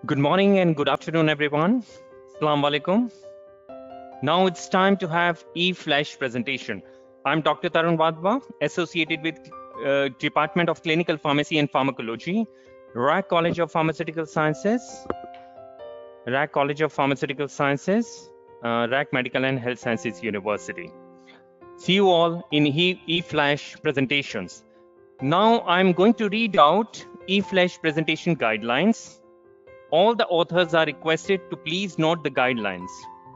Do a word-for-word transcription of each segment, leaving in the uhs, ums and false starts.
Good morning and good afternoon, everyone. Assalamu alaikum. Now it's time to have e-flash presentation. I'm Doctor Tarun Wadhwa, associated with uh, Department of Clinical Pharmacy and Pharmacology, R A C College of Pharmaceutical Sciences, R A C College of Pharmaceutical Sciences, uh, R A C Medical and Health Sciences University. See you all in e-flash presentations. Now I'm going to read out e-flash presentation guidelines. All the authors are requested to please note the guidelines.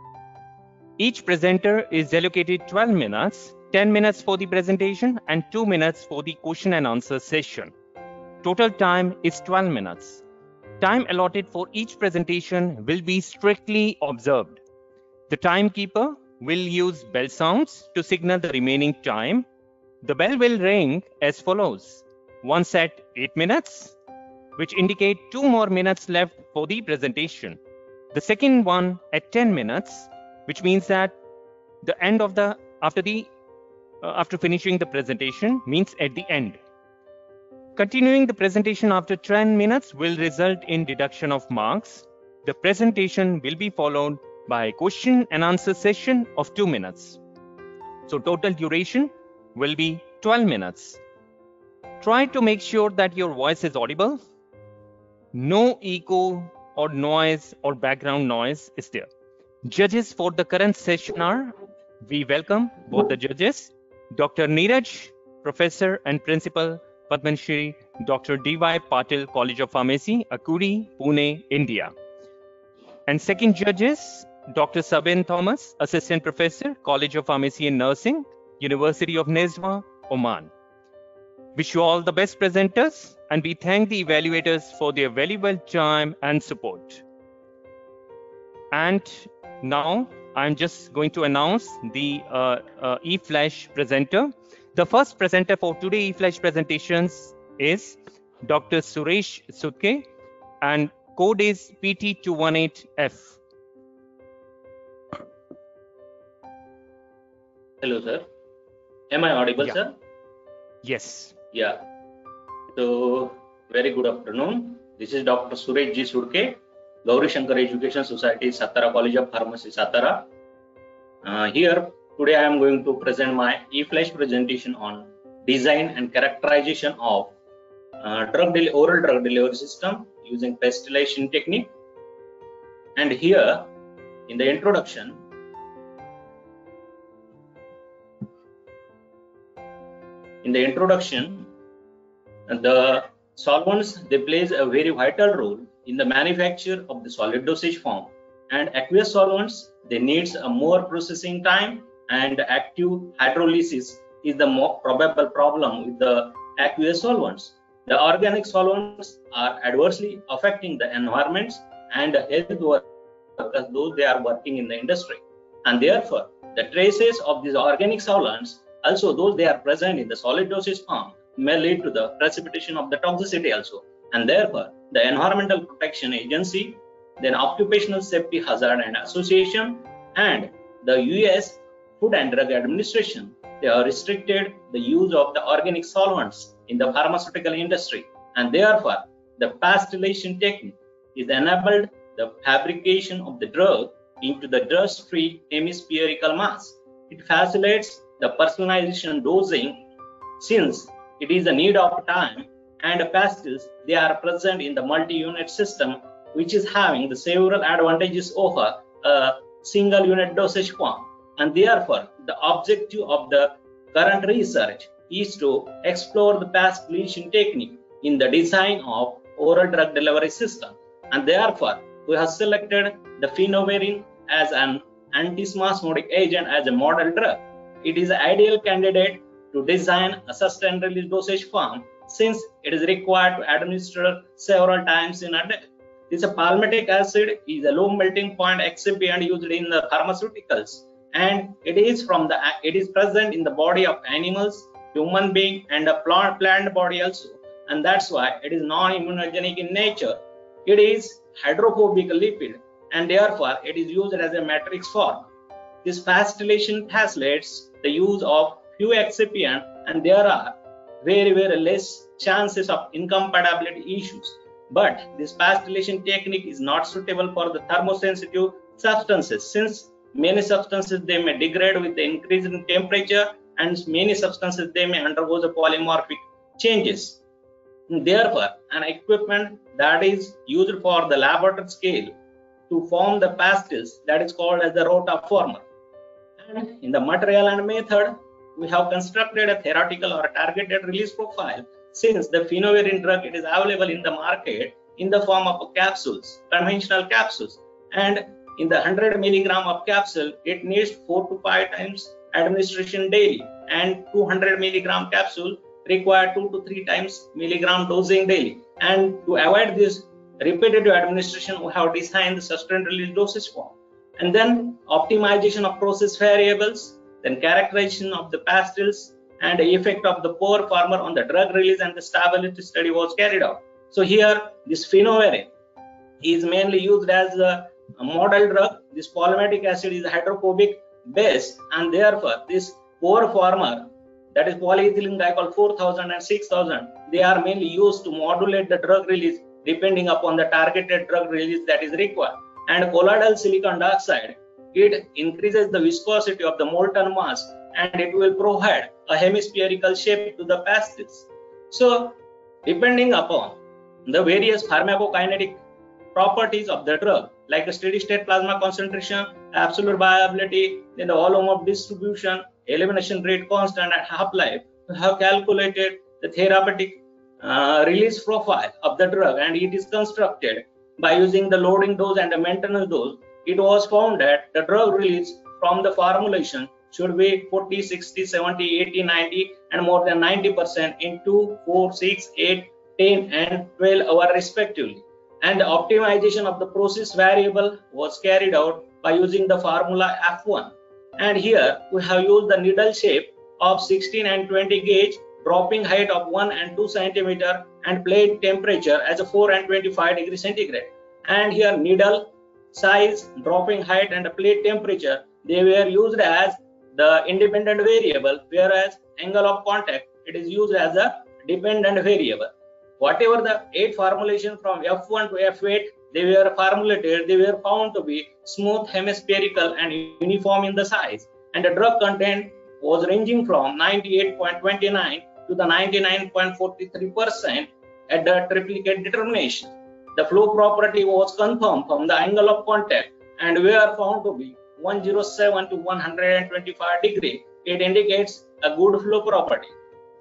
Each presenter is allocated twelve minutes, ten minutes for the presentation and two minutes for the question and answer session. Total time is twelve minutes. Time allotted for each presentation will be strictly observed. The timekeeper will use bell sounds to signal the remaining time. The bell will ring as follows: once at eight minutes, which indicate two more minutes left for the presentation. The second one at ten minutes, which means that the end of the after the uh, after finishing the presentation means at the end. Continuing the presentation after ten minutes will result in deduction of marks. The presentation will be followed by a question and answer session of two minutes. So total duration will be twelve minutes. Try to make sure that your voice is audible. No echo or noise or background noise is there. Judges for the current session are, we welcome both the judges, Doctor Neeraj, Professor and Principal, Padma Shri Doctor D Y Patil College of Pharmacy, Akuri, Pune, India. And second judges, Doctor Sabin Thomas, Assistant Professor, College of Pharmacy and Nursing, University of Nezwa, Oman. Wish you all the best presenters, and we thank the evaluators for their valuable time and support. And now I'm just going to announce the uh, uh, e-flash presenter. The first presenter for today e-flash presentations is Doctor Suresh Sutke, and code is P T two one eight F. Hello, sir. Am I audible, yeah. sir? Yes. Yeah. So, very good afternoon. This is Doctor Suresh G. Sutke, Gauri Shankar Education Society, Satara College of Pharmacy, Satara. Uh, here, today I am going to present my e-flash presentation on design and characterization of uh, drug oral drug delivery system using pastillation technique. And here, in the introduction, in the introduction, the solvents, they plays a very vital role in the manufacture of the solid dosage form, and aqueous solvents, they needs a more processing time, and active hydrolysis is the more probable problem with the aqueous solvents. The organic solvents are adversely affecting the environments and the health workers, those they are working in the industry, and therefore the traces of these organic solvents, also those they are present in the solid dosage form, may lead to the precipitation of the toxicity also. And therefore, the Environmental Protection Agency, then Occupational Safety Hazard and Association, and the U S Food and Drug Administration, they have restricted the use of the organic solvents in the pharmaceutical industry. And therefore, the pastillation technique is enabled the fabrication of the drug into the dust-free hemispherical mass. It facilitates the personalization dosing, since it is a need of time, and pastilles, they are present in the multi-unit system, which is having the several advantages over a single unit dosage form. And therefore, the objective of the current research is to explore the pastillation technique in the design of oral drug delivery system. And therefore, we have selected the phenobarbital as an antispasmodic agent as a model drug. It is an ideal candidate to design a sustained release dosage form, since it is required to administer several times in a day. This palmitic acid is a low melting point excipient used in the pharmaceuticals, and it is from the it is present in the body of animals, human being, and a plant plant body also, and that's why it is non-immunogenic in nature. It is hydrophobic lipid, and therefore it is used as a matrix form. This pastillation facilitates the use of few excipient, and there are very very less chances of incompatibility issues. But this pastillation technique is not suitable for the thermosensitive substances, since many substances they may degrade with the increase in temperature, and many substances they may undergo the polymorphic changes. Therefore, an equipment that is used for the laboratory scale to form the pastilles, that is called as the rotaformer. And in the material and method, we have constructed a theoretical or a targeted release profile, since the phenovarin drug it is available in the market in the form of capsules, conventional capsules, and in the one hundred milligram of capsule, it needs four to five times administration daily, and two hundred milligram capsule require two to three times milligram dosing daily. And to avoid this repetitive administration, we have designed the sustained release dosage form. And then optimization of process variables, then characterization of the pastilles, and the effect of the pore former on the drug release and the stability study was carried out. So here, this phenovarin is mainly used as a, a model drug. This palmitic acid is hydrophobic base, and therefore this pore former, that is polyethylene glycol four thousand and six thousand, they are mainly used to modulate the drug release depending upon the targeted drug release that is required. And colloidal silicon dioxide, it increases the viscosity of the molten mass, and it will provide a hemispherical shape to the pastilles. So depending upon the various pharmacokinetic properties of the drug, like a steady state plasma concentration, absolute viability, then the volume of distribution, elimination rate constant, and half-life, we have calculated the therapeutic uh, release profile of the drug, and it is constructed by using the loading dose and the maintenance dose. It was found that the drug release from the formulation should be forty, sixty, seventy, eighty, ninety, and more than ninety percent in two, four, six, eight, ten, and twelve hours respectively. And the optimization of the process variable was carried out by using the formula F one. And here we have used the needle shape of sixteen and twenty gauge, dropping height of one and two centimeter, and plate temperature as a four and twenty-five degree centigrade. And here needle size, dropping height, and plate temperature, they were used as the independent variable, whereas angle of contact, it is used as a dependent variable. Whatever the eight formulation from F one to F eight, they were formulated, they were found to be smooth, hemispherical, and uniform in the size. And the drug content was ranging from ninety-eight point two nine to the ninety-nine point four three percent at the triplicate determination. The flow property was confirmed from the angle of contact, and were found to be one hundred seven to one hundred twenty-five degree. It indicates a good flow property.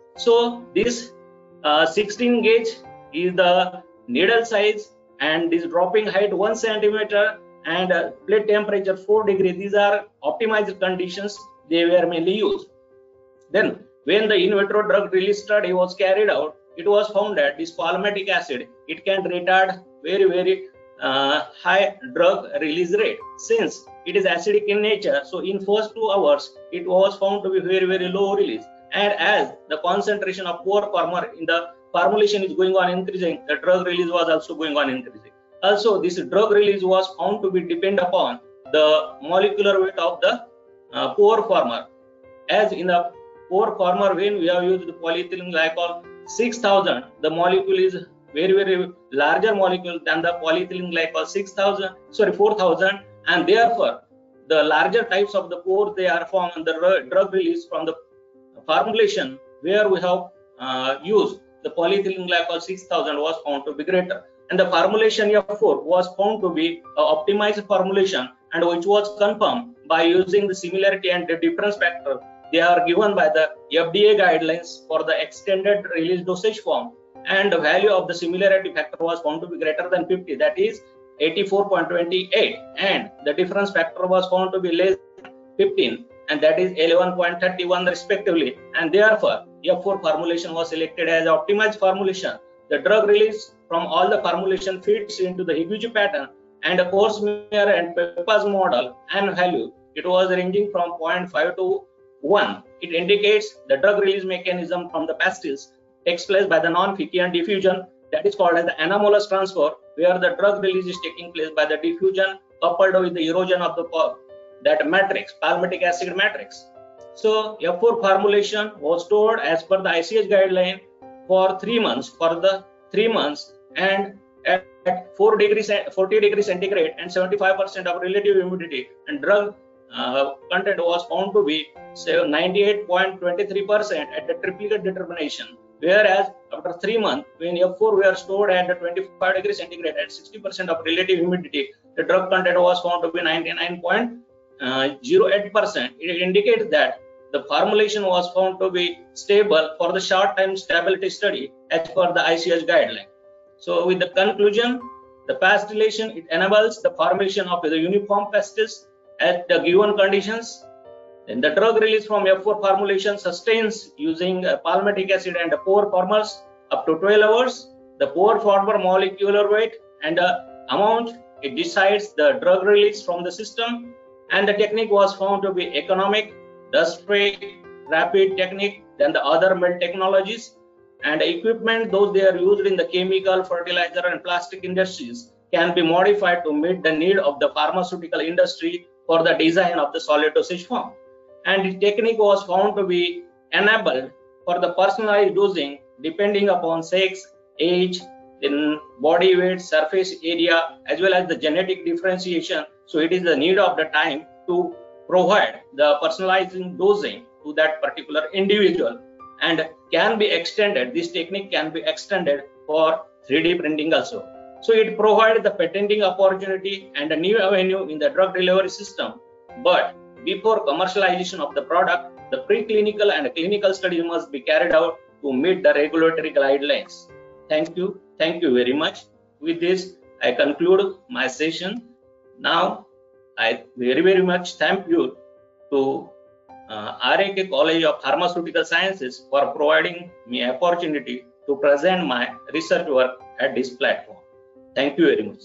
So this uh, sixteen gauge is the needle size, and this dropping height one centimeter, and uh, plate temperature four degree. These are optimized conditions they were mainly used. Then when the in vitro drug release study was carried out, it was found that this palmitic acid, it can retard very very uh, high drug release rate, since it is acidic in nature. So in first two hours it was found to be very very low release, and as the concentration of pore former in the formulation is going on increasing, the drug release was also going on increasing. Also this drug release was found to be depend upon the molecular weight of the uh, pore former. As in the pore former, when we have used the polyethylene glycol six thousand, the molecule is very very larger molecule than the polyethylene glycol six thousand, sorry four thousand, and therefore the larger types of the pores they are formed, and the drug release from the formulation where we have uh, used the polyethylene glycol six thousand was found to be greater, and the formulation F four was found to be an optimized formulation, and which was confirmed by using the similarity and the difference factor. They are given by the F D A guidelines for the extended release dosage form, and the value of the similarity factor was found to be greater than fifty, that is eighty-four point two eight, and the difference factor was found to be less than fifteen, and that is eleven point three one respectively, and therefore F four formulation was selected as optimized formulation. The drug release from all the formulation fits into the Higuchi pattern, and the Korsmeyer and Pepper's model and value, it was ranging from zero point five to one. It indicates the drug release mechanism from the pastilles takes place by the non-Fickian diffusion, that is called as the anomalous transfer, where the drug release is taking place by the diffusion coupled with the erosion of the that matrix, palmitic acid matrix. So F four formulation was stored as per the I C H guideline for three months, for the three months, and at four degrees, forty degrees centigrade and seventy-five percent of relative humidity, and drug uh, content was found to be ninety-eight point two three percent at the triplicate determination. Whereas after three months, when F four were stored at twenty-five degrees centigrade at sixty percent of relative humidity, the drug content was found to be ninety-nine point zero eight percent. It indicates that the formulation was found to be stable for the short time stability study as per the I C H guideline. So with the conclusion, the pastillation, it enables the formation of the uniform pastilles at the given conditions. Then the drug release from F four formulation sustains using uh, palmitic acid and the pore formers up to twelve hours. The pore former molecular weight and the amount, it decides the drug release from the system, and the technique was found to be economic, dust-free, rapid technique than the other melt technologies. And equipment, those they are used in the chemical, fertilizer and plastic industries, can be modified to meet the need of the pharmaceutical industry for the design of the solid dosage form. And the technique was found to be enabled for the personalized dosing depending upon sex, age, then body weight, surface area, as well as the genetic differentiation. So it is the need of the time to provide the personalizing dosing to that particular individual, and can be extended. This technique can be extended for three D printing also. So it provides the patenting opportunity and a new avenue in the drug delivery system. But before commercialization of the product, the preclinical and clinical study must be carried out to meet the regulatory guidelines. Thank you. Thank you very much. With this, I conclude my session. Now, I very, very much thank you to uh, R A K College of Pharmaceutical Sciences for providing me opportunity to present my research work at this platform. Thank you very much.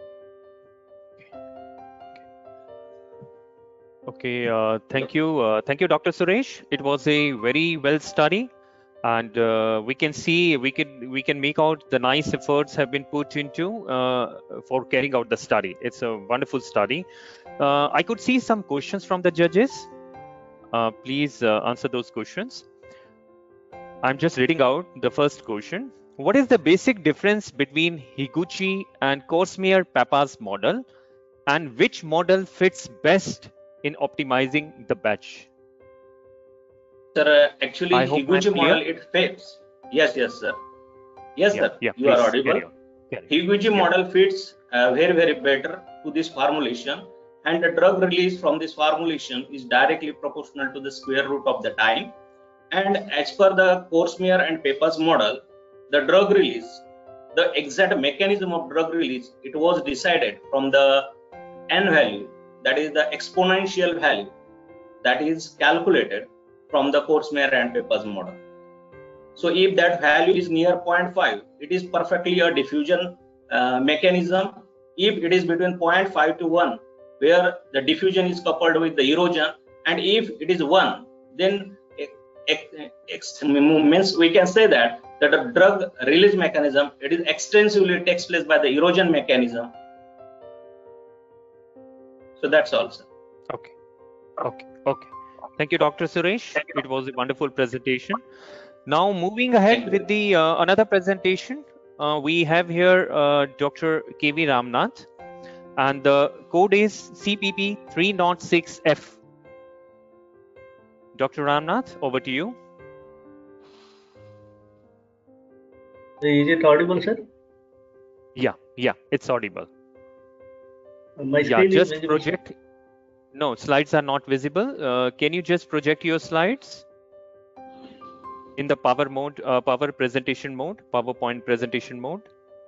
Okay, uh, thank you. Uh, thank you, Doctor Suresh. It was a very well study, and uh, we can see, we can, we can make out the nice efforts have been put into uh, for carrying out the study. It's a wonderful study. Uh, I could see some questions from the judges. Uh, please uh, answer those questions. I'm just reading out the first question. What is the basic difference between Higuchi and Korsmeyer-Pappas model, and which model fits best in optimizing the batch? Sir, uh, actually, Higuchi model, it fits. Yes, yes, sir. Yes, yeah, sir. Yeah, you are audible. Carry on. Carry on. Higuchi yeah. model fits uh, very, very better to this formulation, and the drug release from this formulation is directly proportional to the square root of the time. And as per the Korsmeyer and Pappas model, the drug release, the exact mechanism of drug release, it was decided from the n value, that is the exponential value, that is calculated from the Korsmeyer and Pappas model. So if that value is near zero point five, it is perfectly a diffusion uh, mechanism. If it is between zero point five to one, where the diffusion is coupled with the erosion, and if it is one, then it, it means we can say that that the drug release mechanism, it is extensively takes place by the erosion mechanism. So that's all, sir. Okay, okay, okay. Thank you, Doctor Suresh. It was a wonderful presentation. Now moving ahead with the uh, another presentation, uh, we have here uh, Doctor K V Ramnath, and the code is C P P three oh six F. Doctor Ramnath, over to you. Is it audible, sir? Yeah, yeah, it's audible. My yeah, screen just is visible. project. No, slides are not visible. Uh, can you just project your slides in the power mode, uh, power presentation mode, PowerPoint presentation mode?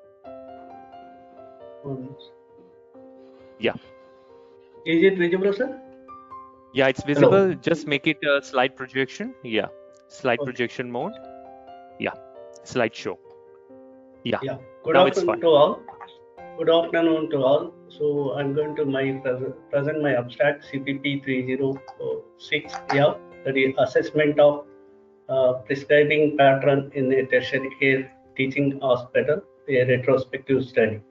Yeah. Is it visible, sir? Yeah, it's visible. Hello. Just make it a slide projection. Yeah, slide Okay. projection mode. Yeah, slideshow. Yeah. Yeah. Good Now it's afternoon fine. to all. Good afternoon to all. So I'm going to my pres present my abstract C P P three oh six F, that is assessment of uh, prescribing pattern in a tertiary care teaching hospital, a retrospective study.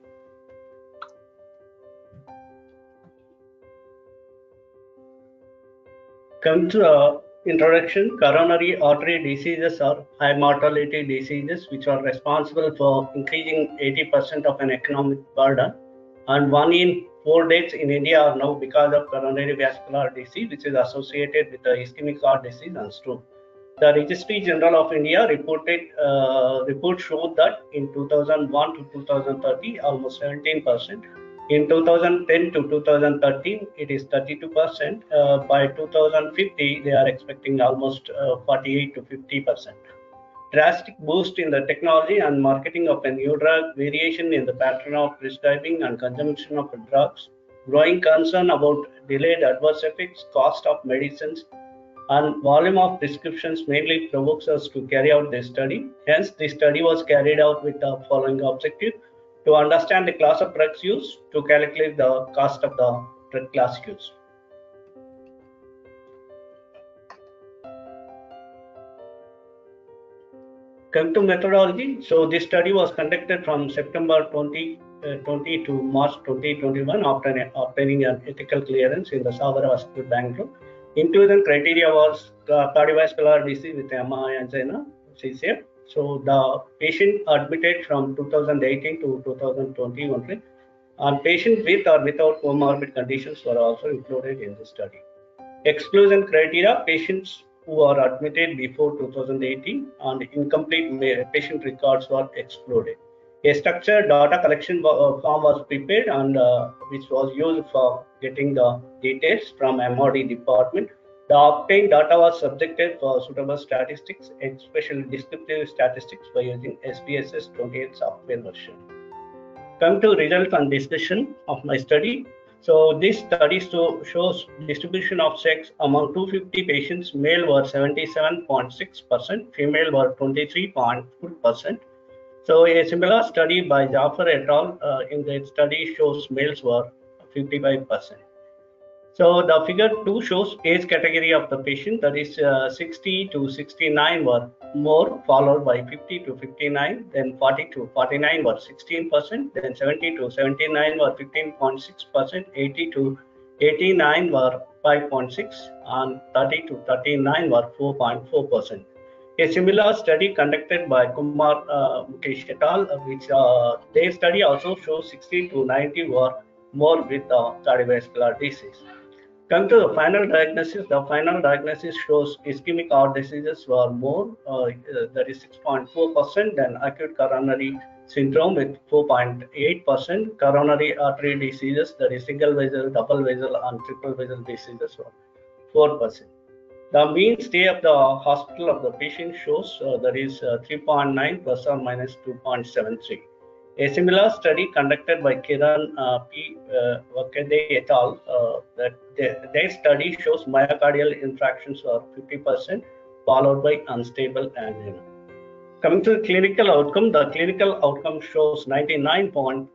Come to uh, Introduction. Coronary artery diseases are high mortality diseases which are responsible for increasing eighty percent of an economic burden, and one in four deaths in India are now because of coronary vascular disease, which is associated with the ischemic heart disease and stroke. The Registry General of India reported uh, report showed that in two thousand one to two thousand thirty, almost seventeen percent. In two thousand ten to two thousand thirteen, it is thirty-two percent. Uh, by two thousand fifty, they are expecting almost uh, forty-eight to fifty percent. Drastic boost in the technology and marketing of a new drug, variation in the pattern of prescribing and consumption of drugs, growing concern about delayed adverse effects, cost of medicines, and volume of prescriptions mainly provokes us to carry out this study. Hence, this study was carried out with the following objective: to understand the class of drugs used, to calculate the cost of the drug class used. Come to methodology. So this study was conducted from September twenty twenty to March twenty twenty-one after obtaining an ethical clearance in the Savara Hospital, Bangalore. Inclusion criteria was uh, cardiovascular disease with M I angina, C C F. So the patient admitted from two thousand eighteen to two thousand twenty only, and patients with or without comorbid conditions were also included in the study. Exclusion criteria: patients who are admitted before two thousand eighteen and incomplete patient records were excluded. A structured data collection form was prepared and uh, which was used for getting the details from M R D department. The obtained data was subjected for suitable statistics, especially descriptive statistics, by using S P S S twenty-eight software version. Come to results and discussion of my study. So this study so, shows distribution of sex among two hundred fifty patients. Male were seventy-seven point six percent, female were twenty-three point two percent. So a similar study by Jaffer et al. Uh, in the study shows males were fifty-five percent. So the figure two shows age category of the patient, that is uh, sixty to sixty-nine were more, followed by fifty to fifty-nine, then forty to forty-nine were sixteen percent, then seventy to seventy-nine were fifteen point six percent, eighty to eighty-nine were five point six, and thirty to thirty-nine were four point four percent. A similar study conducted by Kumar uh, Mukesh et al., which uh, their study also shows sixty to ninety were more with uh, cardiovascular disease. Come to the final diagnosis. The final diagnosis shows ischemic heart diseases were more, uh, that is six point four percent, than acute coronary syndrome with four point eight percent. Coronary artery diseases, that is single vessel, double vessel, and triple vessel diseases were four percent. The mean stay of the hospital of the patient shows uh, that is uh, three point nine plus or minus two point seven three. A similar study conducted by Kiran uh, P. Uh, Vakade et al. Uh, that their, their study shows myocardial infarctions are fifty percent, followed by unstable angina. Coming to the clinical outcome, the clinical outcome shows ninety-nine point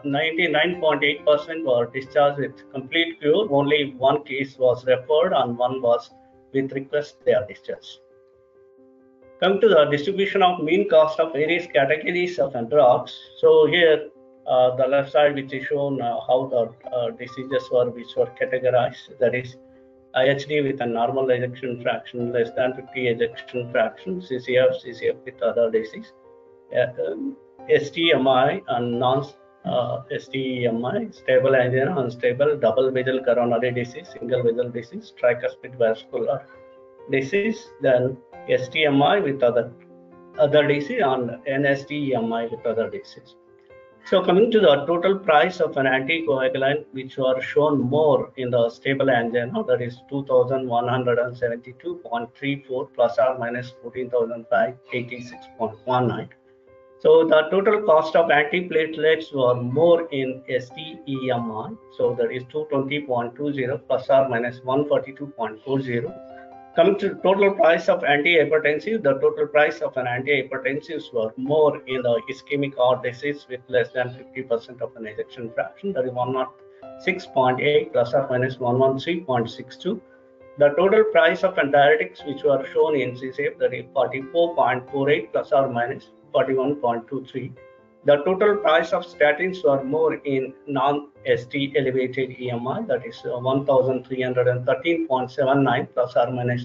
eight percent were discharged with complete cure. Only one case was referred and one was with request they are discharged. Come to the distribution of mean cost of various categories of drugs. So here, uh, the left side, which is shown uh, how the uh, diseases were which were categorized. That is, I H D with a normal ejection fraction less than fifty ejection fraction, C C F, C C F with other disease, uh, um, S T M I and non uh, S T M I, stable angina, unstable, double vessel coronary disease, single vessel disease, tricuspid vascular disease, then S T M I with other other disease, and N S T M I with other disease. So coming to the total price of an anticoagulant, which were shown more in the stable angina, that is two thousand one hundred seventy-two point three four plus or minus fourteen thousand five hundred eighty-six point one nine. So the total cost of antiplatelets were more in S T E M I, so that is two hundred twenty point two zero plus or minus one hundred forty-two point four zero. Coming to the total price of antihypertensive, the total price of an antihypertensive were more in the ischemic heart disease with less than fifty percent of an ejection fraction, that is one hundred six point eight plus or minus one hundred thirteen point six two. The total price of diuretics, which were shown in C C F, that is forty-four point four eight plus or minus forty-one point two three. The total price of statins were more in non-S T elevated E M I, that is uh, one thousand three hundred thirteen point seven nine plus or minus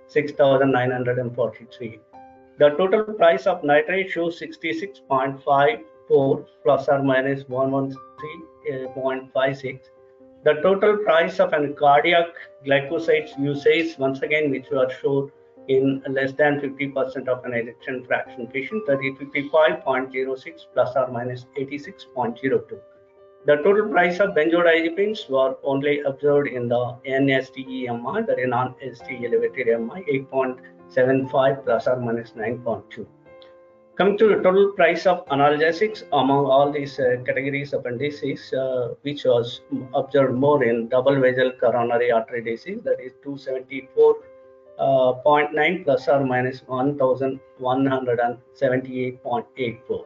six thousand nine hundred forty-three. The total price of nitrate shows sixty-six point five four plus or minus one hundred thirteen point five six. The total price of an cardiac glycosides usage, once again, which were shown in less than fifty percent of an ejection fraction patient, that is fifty-five point zero six plus or minus eighty-six point zero two. The total price of benzodiazepines were only observed in the N S T E M I, that is non-S T elevated M I, eight point seven five plus or minus nine point two. Coming to the total price of analgesics among all these uh, categories of disease, uh, which was observed more in double vessel coronary artery disease, that is two seventy-four point nine plus or minus one thousand one hundred seventy-eight point eight four.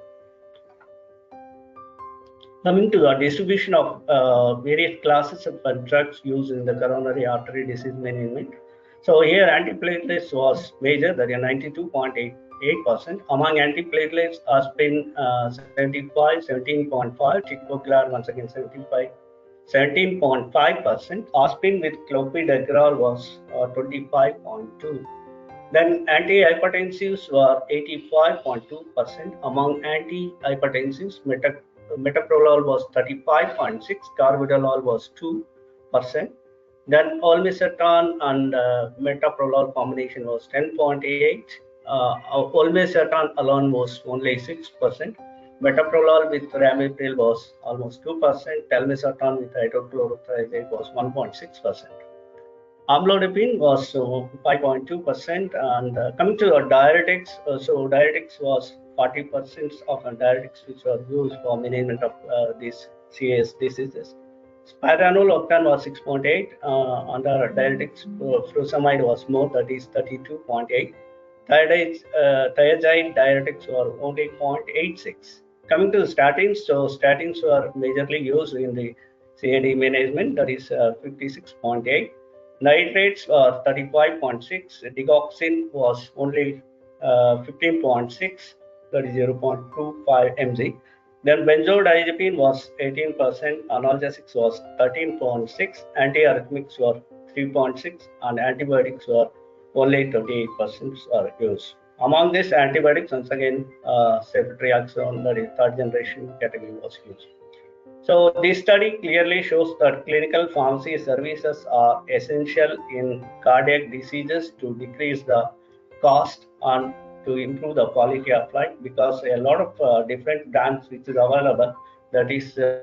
Coming to the distribution of uh, various classes of uh, drugs used in the coronary artery disease management. So here antiplatelets was major, that is ninety-two point eight percent. Among antiplatelets, aspirin uh, seventy-five, seventeen point five, ticagrelor once again seventy-five, seventeen point five percent. Aspirin with clopidogrel was uh, twenty-five point two. Then antihypertensives were eighty-five point two percent. Among antihypertensives, meta metoprolol was thirty-five point six, carvedilol was two percent. Then olmesartan and uh, metoprolol combination was ten point eight. Uh, olmesartan alone was only six percent. Metoprolol with ramipril was almost two percent. Telmisartan with hydrochlorothiazide was one point six percent. Amlodipine was uh, five point two percent. And uh, coming to uh, diuretics, uh, so diuretics was forty percent of diuretics which were used for management of uh, these C A S diseases. Spironolactone was six point eight. Uh, under diuretics, uh, furosemide was more, that is thirty-two point eight. Thiazide, uh, thiazide diuretics were only zero point eight six. Coming to the statins, so statins were majorly used in the C A D management, that is uh, fifty-six point eight. Nitrates were thirty-five point six. Digoxin was only uh, fifteen point six, that is zero point two five milligrams. Then benzodiazepine was eighteen percent, analgesics was thirteen point six, antiarrhythmics were three point six, and antibiotics were only twenty-eight percent are used. Among these antibiotics, once again, uh, ceftriaxone, that is third generation category, was used. So this study clearly shows that clinical pharmacy services are essential in cardiac diseases to decrease the cost and to improve the quality of life, because a lot of uh, different brands which is available, that is uh,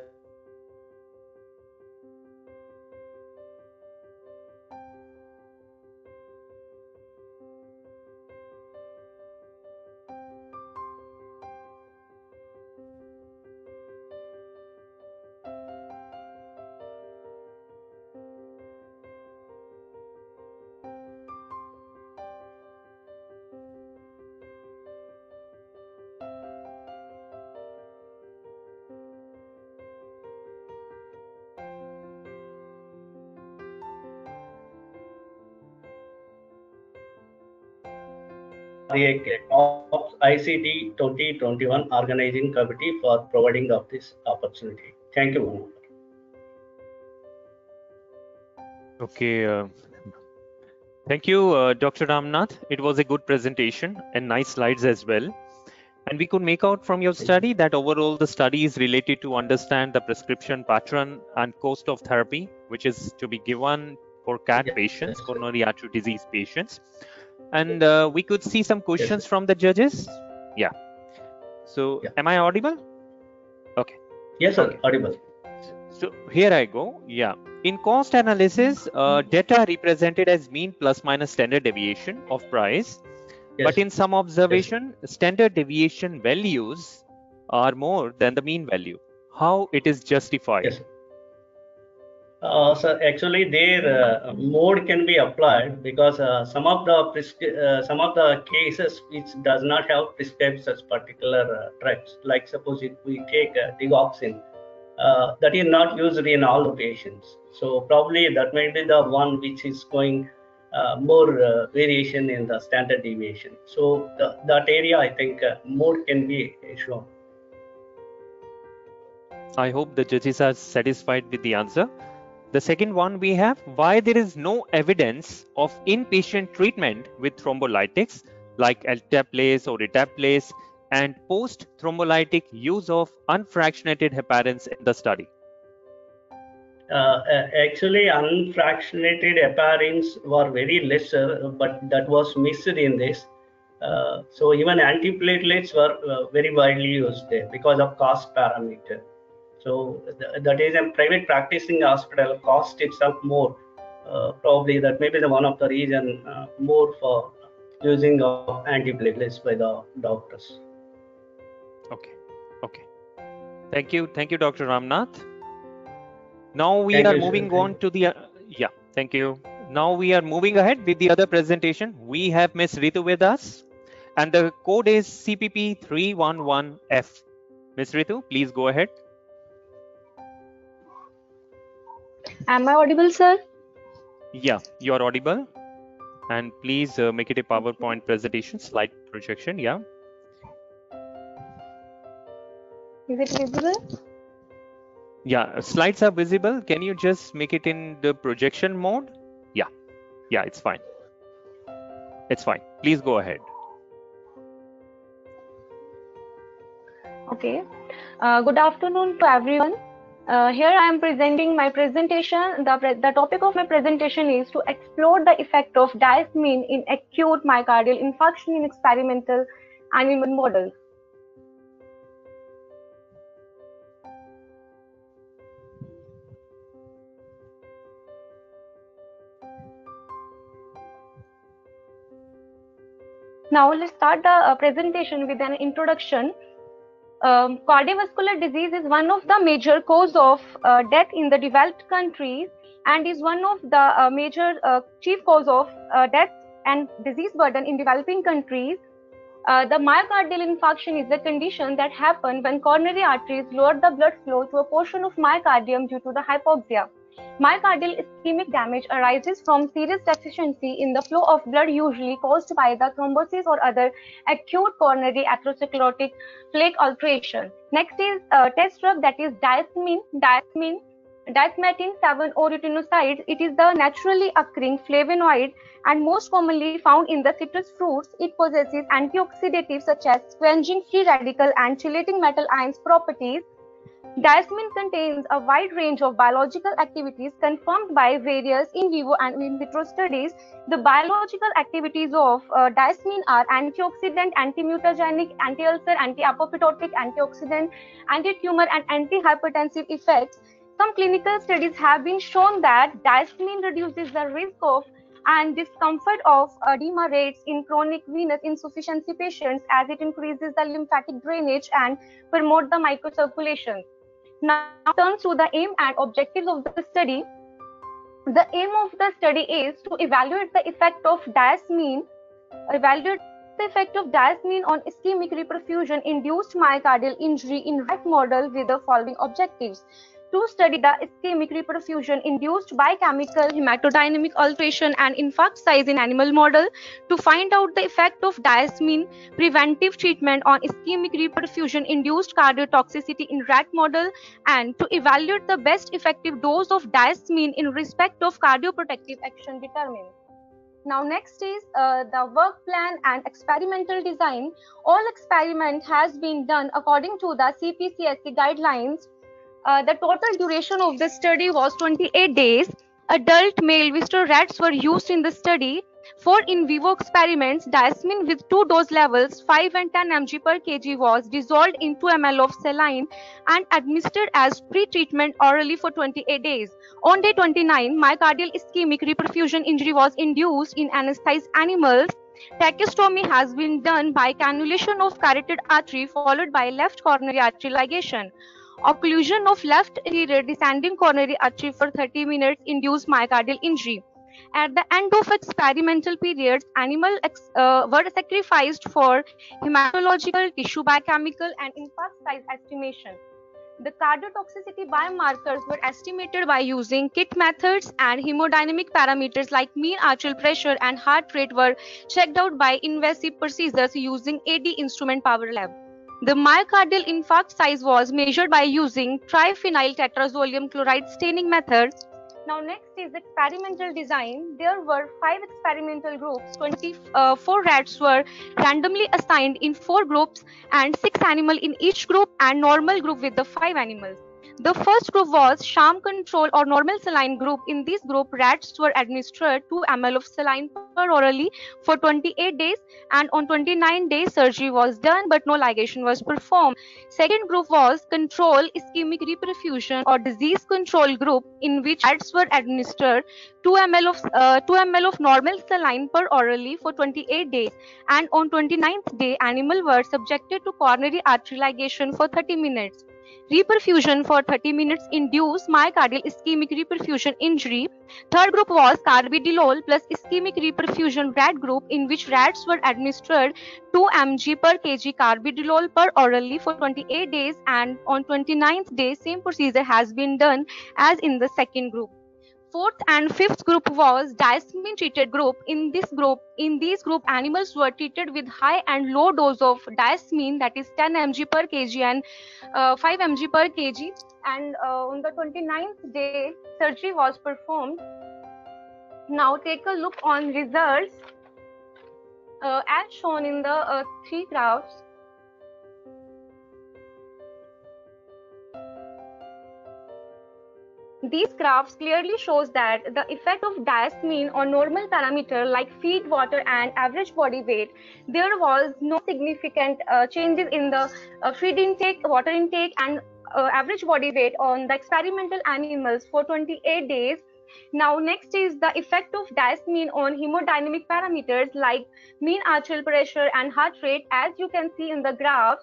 of I C T twenty twenty-one organizing committee for providing of this opportunity. Thank you. Okay. Uh, thank you, uh, Doctor Ramnath. It was a good presentation and nice slides as well. And we could make out from your study that overall the study is related to understand the prescription pattern and cost of therapy, which is to be given for C A D patients, coronary artery disease patients. And uh, we could see some questions yes, from the judges. Yeah. So yeah. Am I audible? Okay. Yes, sir. Okay. Audible. So here I go. Yeah. In cost analysis, uh, data represented as mean plus minus standard deviation of price. Yes. But in some observation, yes, standard deviation values are more than the mean value. How it is justified? Yes. Uh, so actually, their uh, mode can be applied because uh, some of the uh, some of the cases which does not have prescribed such particular uh, drugs, like suppose if we take uh, digoxin, uh, that is not used in all the patients. So probably that may be the one which is going uh, more uh, variation in the standard deviation. So the, that area, I think, uh, mode can be shown. I hope the judges are satisfied with the answer. The second one we have why there is no evidence of inpatient treatment with thrombolytics like alteplase or etaplase and post-thrombolytic use of unfractionated heparins in the study. Uh, actually, unfractionated heparins were very lesser, but that was missed in this. Uh, so even antiplatelets were uh, very widely used there because of cost parameter. So th that is a private practicing hospital, cost itself more. Uh, probably that may be the one of the reason uh, more for using of antiplatelets by the doctors. Okay, okay. Thank you, thank you, Doctor Ramnath. Now we Thank are you, moving sir. on to the, uh, yeah, thank you. Now we are moving ahead with the other presentation. We have Miss Ritu with us and the code is C P P three one one F. Miss Ritu, please go ahead. Am I audible, sir? Yeah, you are audible. And please uh, make it a PowerPoint presentation, slide projection, yeah. Is it visible? Yeah, slides are visible. Can you just make it in the projection mode? Yeah, yeah, it's fine. It's fine. Please go ahead. Okay. Uh, good afternoon to everyone. Uh, here I am presenting my presentation. The, pre the topic of my presentation is to explore the effect of diasmin in acute myocardial infarction in experimental animal models. Now let's start the uh, presentation with an introduction. Um, cardiovascular disease is one of the major cause of uh, death in the developed countries and is one of the uh, major uh, chief cause of uh, death and disease burden in developing countries. Uh, the myocardial infarction is a condition that happens when coronary arteries lower the blood flow to a portion of myocardium due to the hypoxia. Myocardial ischemic damage arises from serious deficiency in the flow of blood, usually caused by the thrombosis or other acute coronary atherosclerotic plaque alteration. Next is a test drug that is diasmin, diasmin, diasmatin seven O retinoids. It is the naturally occurring flavonoid and most commonly found in the citrus fruits. It possesses antioxidatives such as quenching free radical and chelating metal ions properties. Diasmin contains a wide range of biological activities confirmed by various in vivo and in vitro studies. The biological activities of uh, diasmin are antioxidant, anti-mutagenic, anti-ulcer, anti-apoptotic, antioxidant, anti-tumor, and anti-hypertensive effects. Some clinical studies have been shown that diasmin reduces the risk of and discomfort of edema rates in chronic venous insufficiency patients as it increases the lymphatic drainage and promote the microcirculation. Now turn to the aim and objectives of the study. The aim of the study is to evaluate the effect of diasmin, evaluate the effect of diasmin on ischemic reperfusion induced myocardial injury in rat model with the following objectives. To study the ischemic reperfusion induced by chemical hematodynamic alteration and infarct size in animal model, to find out the effect of diasmin preventive treatment on ischemic reperfusion induced cardiotoxicity in rat model, and to evaluate the best effective dose of diasmin in respect of cardioprotective action determined. Now next is uh, the work plan and experimental design. All experiment has been done according to the C P C S C guidelines. Uh, the total duration of the study was twenty-eight days. Adult male visitor rats were used in the study. For in vivo experiments, diasmin with two dose levels, five and ten milligrams per kg, was dissolved in two milliliters of saline and administered as pre-treatment orally for twenty-eight days. On day twenty-nine, myocardial ischemic reperfusion injury was induced in anesthetized animals. Tracheostomy has been done by cannulation of carotid artery followed by left coronary artery ligation. Occlusion of left descending coronary artery for thirty minutes induced myocardial injury. At the end of experimental periods, animals uh, were sacrificed for hematological, tissue biochemical, and infarct size estimation. The cardiotoxicity biomarkers were estimated by using kit methods, and hemodynamic parameters like mean arterial pressure and heart rate were checked out by invasive procedures using A D instrument power lab. The myocardial infarct size was measured by using triphenyl tetrazolium chloride staining method. Now next is experimental design. There were five experimental groups. twenty-four rats were randomly assigned in four groups and six animals in each group and normal group with the five animals. The first group was sham control or normal saline group. In this group, rats were administered two milliliters of saline per orally for twenty-eight days, and on twenty-nine days surgery was done but no ligation was performed. Second group was control ischemic reperfusion or disease control group, in which rats were administered two milliliters of uh, two milliliters of normal saline per orally for twenty-eight days, and on twenty-ninth day animals were subjected to coronary artery ligation for thirty minutes. Reperfusion for thirty minutes induced myocardial ischemic reperfusion injury. Third group was carvedilol plus ischemic reperfusion rat group, in which rats were administered two milligrams per kg carvedilol per orally for twenty-eight days, and on twenty-ninth day same procedure has been done as in the second group. Fourth and fifth group was diasmin treated group. In this group, in these group, animals were treated with high and low dose of diasmin, that is ten milligrams per kg and uh, five milligrams per kg. And uh, on the twenty-ninth day, surgery was performed. Now take a look on results uh, as shown in the uh, three graphs. These graphs clearly shows that the effect of diasmin on normal parameter like feed, water and average body weight, there was no significant uh, changes in the uh, feed intake, water intake and uh, average body weight on the experimental animals for twenty-eight days. Now next is the effect of diasmin on hemodynamic parameters like mean arterial pressure and heart rate. As you can see in the graph,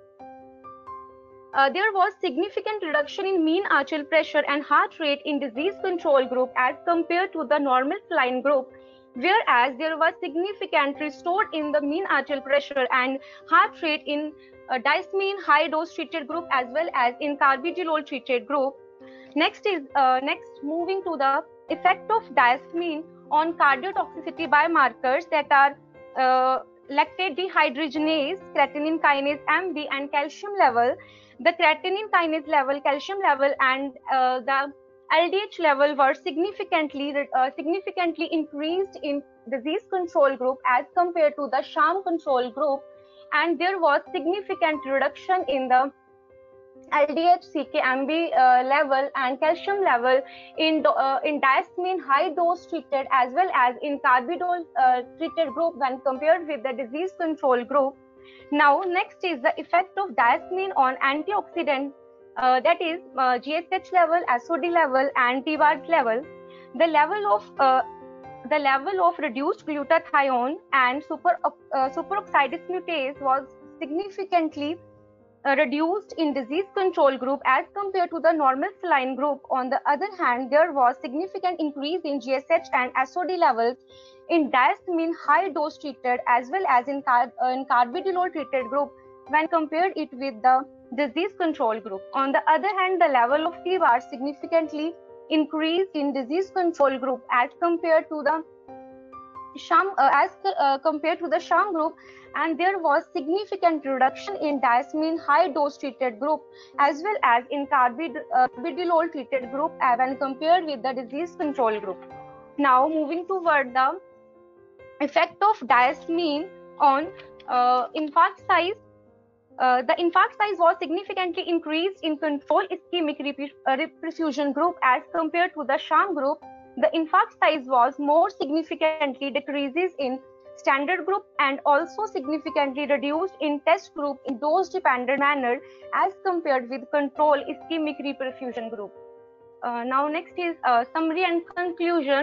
Uh, there was significant reduction in mean arterial pressure and heart rate in disease control group as compared to the normal saline group, whereas there was significant restored in the mean arterial pressure and heart rate in uh, diasmin high dose treated group as well as in carvedilol treated group. Next is uh, next moving to the effect of diasmin on cardiotoxicity biomarkers that are uh, lactate dehydrogenase, creatinine kinase M B and calcium level. The creatinine kinase level, calcium level and uh, the L D H level were significantly uh, significantly increased in disease control group as compared to the sham control group, and there was significant reduction in the L D H, C K M B uh, level and calcium level in uh, in diasmin high dose treated as well as in carvedilol uh, treated group when compared with the disease control group. Now next is the effect of diasmin on antioxidant, uh, that is uh, G S H level, S O D level and T bars level. The level of uh, the level of reduced glutathione and super uh, superoxide dismutase was significantly uh, reduced in disease control group as compared to the normal saline group. On the other hand, there was significant increase in G S H and S O D levels in diasmin high dose treated as well as in, car uh, in carvedilol treated group when compared it with the disease control group. On the other hand, the level of T bar significantly increased in disease control group as compared to the sham uh, as uh, compared to the sham group, and there was significant reduction in diasmin high dose treated group as well as in carvedilol uh, treated group uh, when compared with the disease control group. Now moving toward the effect of diasmin on uh, infarct size. Uh, the infarct size was significantly increased in control ischemic reperfusion group as compared to the sham group. The infarct size was more significantly decreases in standard group and also significantly reduced in test group in dose dependent manner as compared with control ischemic reperfusion group. Uh, now next is uh, summary and conclusion.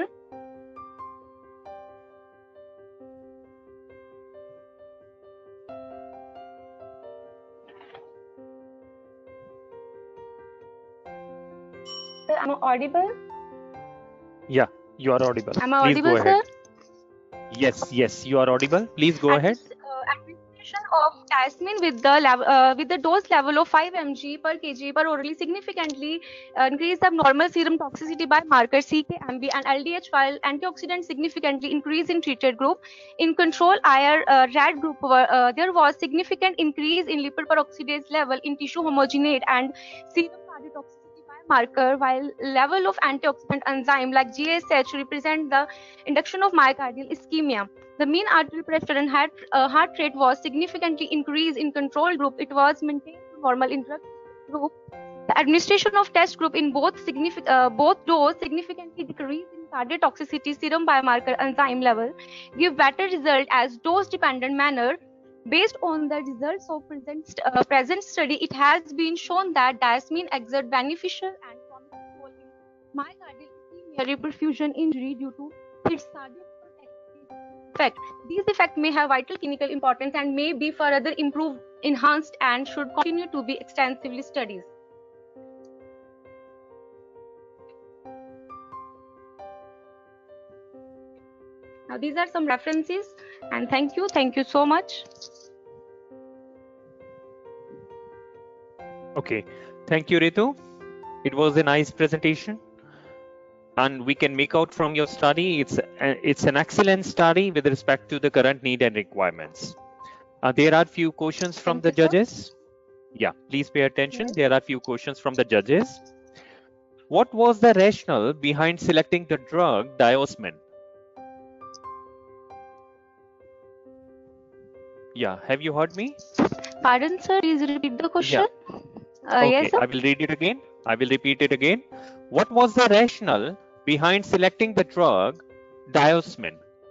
Am I audible? Yeah, you are audible. Am I Please audible, go ahead. sir? Yes, yes, you are audible. Please go ahead. Uh, administration of diasmin with the level, uh, with the dose level of five milligrams per kg per orally significantly uh, increase the normal serum toxicity biomarker C K M B and L D H, while antioxidants significantly increase in treated group. In control I R uh, rat group, uh, there was significant increase in lipid peroxidase level in tissue homogenate and serum cardiotoxicity biomarker marker, while level of antioxidant enzyme like G S H represent the induction of myocardial ischemia. The mean arterial pressure and heart, uh, heart rate was significantly increased in control group. It was maintained normal in drug group. The administration of test group in both significant uh, both dose significantly decreased in cardiotoxicity serum biomarker enzyme level, give better result as dose dependent manner. Based on the results of present uh, present study, it has been shown that diasmin exert beneficial and promising role in myocardial ischemia reperfusion injury due to its cardioprotective effect. These effects may have vital clinical importance and may be further improved, enhanced, and should continue to be extensively studied. Now, these are some references, and thank you. Thank you so much. Okay, thank you, Ritu. It was a nice presentation, and we can make out from your study, it's, a, it's an excellent study with respect to the current need and requirements. Uh, there are few questions from Thank the you, sir. judges. Yeah, please pay attention. Yes. There are few questions from the judges. What was the rationale behind selecting the drug diosmin? Yeah, have you heard me? Pardon, sir. Please repeat the question. Yeah. Uh, Okay, yes, sir. I will read it again. I will repeat it again. What was the rationale behind selecting the drug diosmin?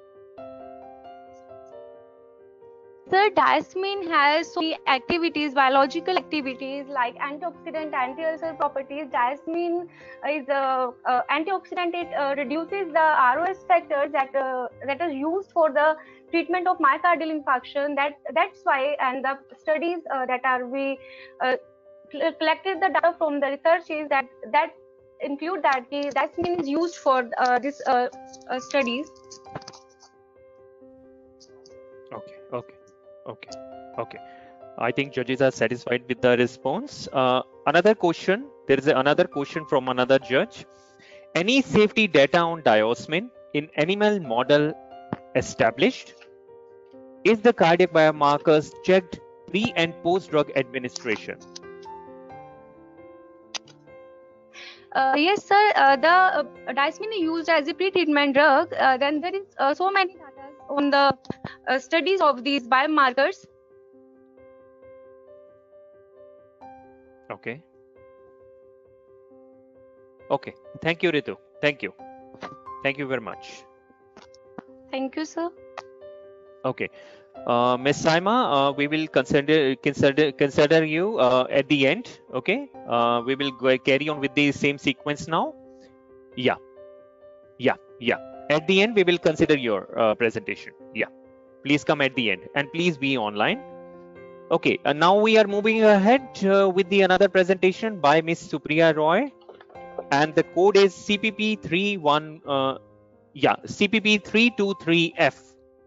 Sir, diasmin has so many activities, biological activities like antioxidant, anti-ulcer properties. Diasmin is a uh, antioxidant. It uh, reduces the R O S factors that uh, that is used for the treatment of myocardial infarction. That that's why, and the studies uh, that are we uh, collected the data from the research is that that include that the diasmin is used for uh, this uh, uh, studies. Okay, okay, okay, okay. I think judges are satisfied with the response. Uh, another question, there is another question from another judge. Any safety data on diosmin in animal model established? Is the cardiac biomarkers checked pre and post drug administration? Uh, yes, sir. Uh, the uh, diasmin is used as a pre-treatment drug. Uh, then there is uh, so many data on the uh, studies of these biomarkers. Okay. Okay. Thank you, Ritu. Thank you. Thank you very much. Thank you, sir. Okay. Uh, Miss Saima, uh, we will consider consider consider you uh, at the end. Okay. Uh, we will go carry on with the same sequence now. Yeah. Yeah. Yeah. At the end, we will consider your uh, presentation. Yeah. Please come at the end and please be online. Okay. And now we are moving ahead uh, with the another presentation by Miss Supriya Roy, and the code is C P P three one. Uh, yeah, C P P three two three F.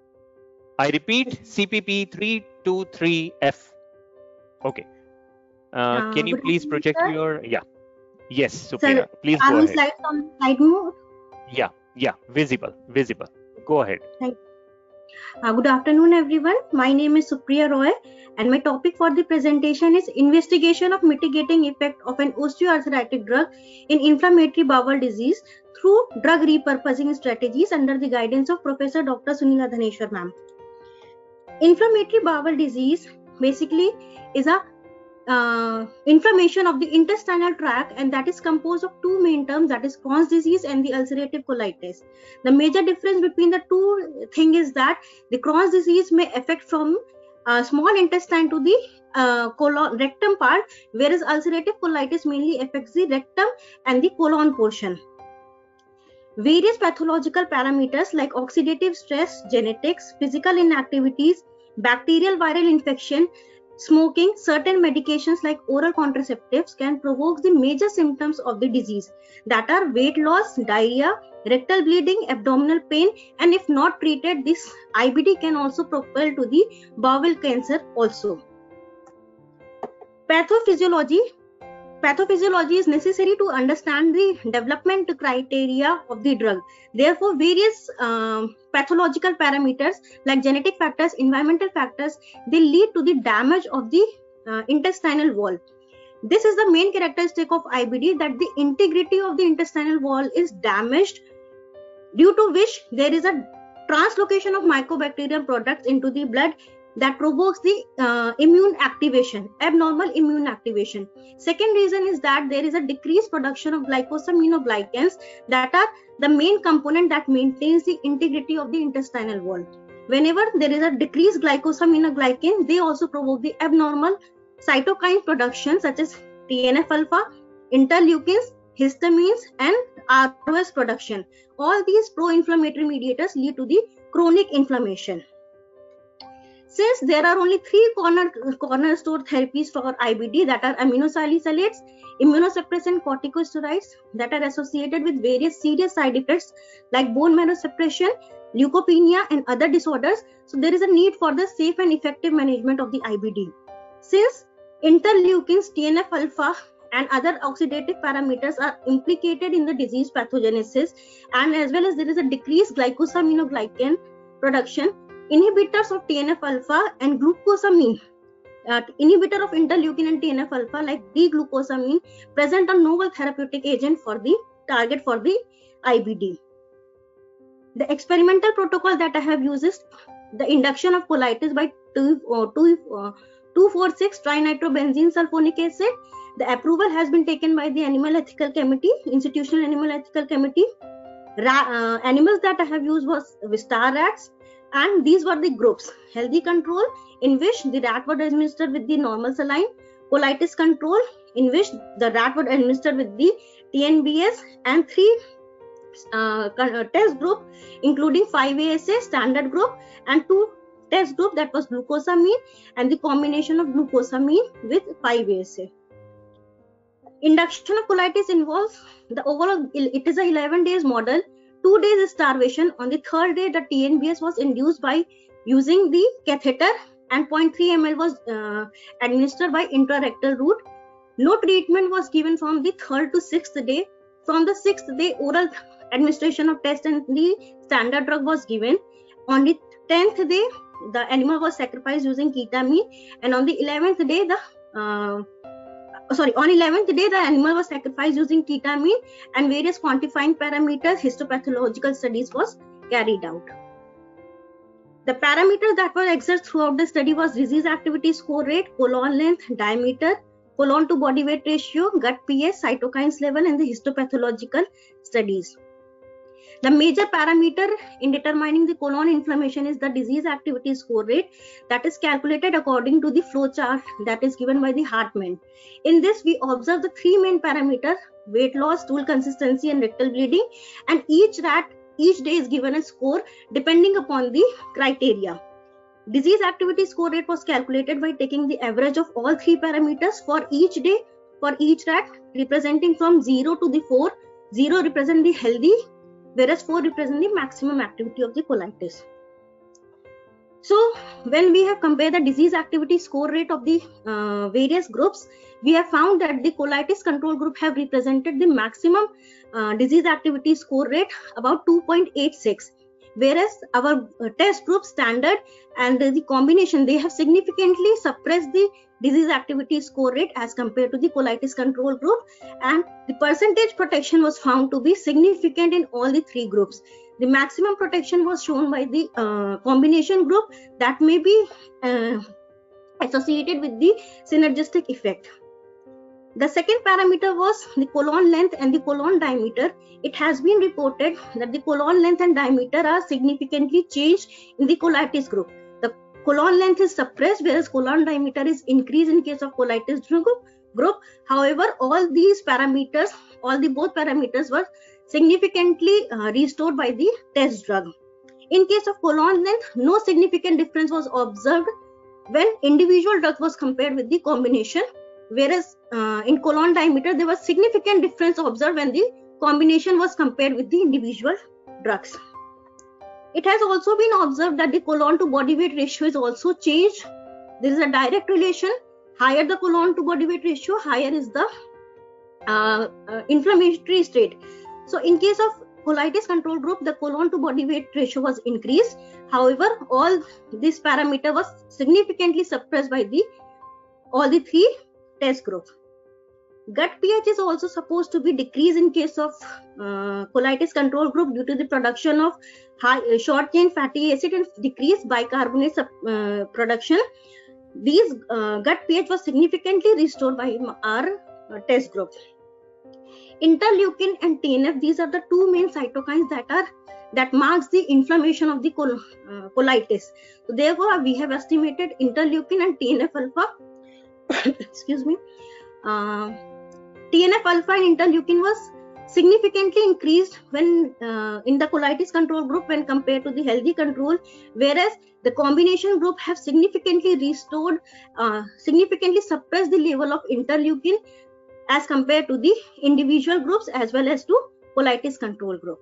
I repeat, C P P three two three F. Okay. Uh, Uh, can you good please evening, project sir. your, yeah. Yes, Sir, Supriya, please are go my ahead. slides on slide mode? Yeah, yeah, visible, visible. Go ahead. Uh, good afternoon, everyone. My name is Supriya Roy, and my topic for the presentation is investigation of mitigating effect of an osteoarthritic drug in inflammatory bowel disease through drug repurposing strategies under the guidance of Professor Doctor Sunila Dhaneshwar ma'am. Inflammatory bowel disease basically is a uh, inflammation of the intestinal tract, and that is composed of two main terms, that is Crohn's disease and the ulcerative colitis. The major difference between the two thing is that the Crohn's disease may affect from uh, small intestine to the uh, colon rectum part, whereas ulcerative colitis mainly affects the rectum and the colon portion. Various pathological parameters like oxidative stress, genetics, physical inactivities, bacterial viral infection, smoking, certain medications like oral contraceptives can provoke the major symptoms of the disease, that are weight loss, diarrhea, rectal bleeding, abdominal pain, and if not treated, this I B D can also propel to the bowel cancer also. Pathophysiology. Pathophysiology is necessary to understand the development criteria of the drug. Therefore, various um, pathological parameters like genetic factors, environmental factors, they lead to the damage of the uh, intestinal wall. This is the main characteristic of I B D, that the integrity of the intestinal wall is damaged, due to which there is a translocation of mycobacterial products into the blood that provokes the uh, immune activation, abnormal immune activation. Second reason is that there is a decreased production of glycosaminoglycans that are the main component that maintains the integrity of the intestinal wall. Whenever there is a decreased glycosaminoglycan, they also provoke the abnormal cytokine production such as T N F alpha, interleukins, histamines, and R O S production. All these pro-inflammatory mediators lead to the chronic inflammation. Since there are only three corner, cornerstone therapies for I B D, that are aminosalicylates, immunosuppressant corticosteroids that are associated with various serious side effects like bone marrow suppression, leukopenia, and other disorders. So there is a need for the safe and effective management of the I B D. Since interleukins, T N F alpha, and other oxidative parameters are implicated in the disease pathogenesis, and as well as there is a decreased glycosaminoglycan production, inhibitors of T N F alpha and glucosamine, uh, inhibitor of interleukin and T N F alpha like D-glucosamine, present a novel therapeutic agent for the target for the I B D. The experimental protocol that I have used is the induction of colitis by two four six trinitrobenzene sulfonic acid. The approval has been taken by the Animal Ethical Committee, Institutional Animal Ethical Committee. Ra uh, animals that I have used was star rats, and these were the groups: healthy control, in which the rat was administered with the normal saline; colitis control, in which the rat was administered with the T N B S; and three uh, test group, including five A S A standard group and two test group, that was glucosamine and the combination of glucosamine with five A S A. Induction of colitis involves the overall, it is a eleven days model, two days starvation. On the third day, the T N B S was induced by using the catheter, and zero point three milliliters was uh, administered by intrarectal route. No treatment was given from the third to sixth day. From the sixth day, oral administration of test and the standard drug was given. On the tenth day, the animal was sacrificed using ketamine, and on the eleventh day, the uh, sorry, on eleventh day, the animal was sacrificed using ketamine, and various quantifying parameters, histopathological studies was carried out. The parameters that were exerted throughout the study was disease activity score rate, colon length, diameter, colon to body weight ratio, gut pH, cytokines level, and the histopathological studies. The major parameter in determining the colon inflammation is the disease activity score rate, that is calculated according to the flow chart that is given by the Hartman. In this, we observe the three main parameters: weight loss, stool consistency, and rectal bleeding, and each rat each day is given a score depending upon the criteria. Disease activity score rate was calculated by taking the average of all three parameters for each day for each rat, representing from zero to the four. zero represent the healthy, whereas four represent the maximum activity of the colitis. So when we have compared the disease activity score rate of the uh, various groups, we have found that the colitis control group have represented the maximum uh, disease activity score rate, about two point eight six, whereas our uh, test group standard and uh, the combination, they have significantly suppressed the disease activity score rate as compared to the colitis control group, and the percentage protection was found to be significant in all the three groups. The maximum protection was shown by the uh, combination group, that may be uh, associated with the synergistic effect. The second parameter was the colon length and the colon diameter. It has been reported that the colon length and diameter are significantly changed in the colitis group. The colon length is suppressed, whereas colon diameter is increased in case of colitis group. group. However, all these parameters, all the both parameters were significantly uh, restored by the test drug. In case of colon length, no significant difference was observed when individual drug was compared with the combination, whereas uh, in colon diameter there was significant difference observed when the combination was compared with the individual drugs. It has also been observed that the colon to body weight ratio is also changed. There is a direct relation. Higher the colon to body weight ratio, higher is the uh, uh, inflammatory state. So in case of colitis control group, the colon to body weight ratio was increased. However, all this parameter was significantly suppressed by the all the three test groups. Gut pH is also supposed to be decreased in case of uh, colitis control group due to the production of high uh, short chain fatty acid and decreased bicarbonate uh, production. These uh, gut pH was significantly restored by our uh, test group. Interleukin and T N F, these are the two main cytokines that are that marks the inflammation of the col uh, colitis. So therefore, we have estimated interleukin and T N F alpha. Excuse me. Uh, T N F alpha and interleukin was significantly increased when uh, in the colitis control group when compared to the healthy control, whereas the combination group have significantly restored, uh, significantly suppressed the level of interleukin as compared to the individual groups as well as to colitis control group.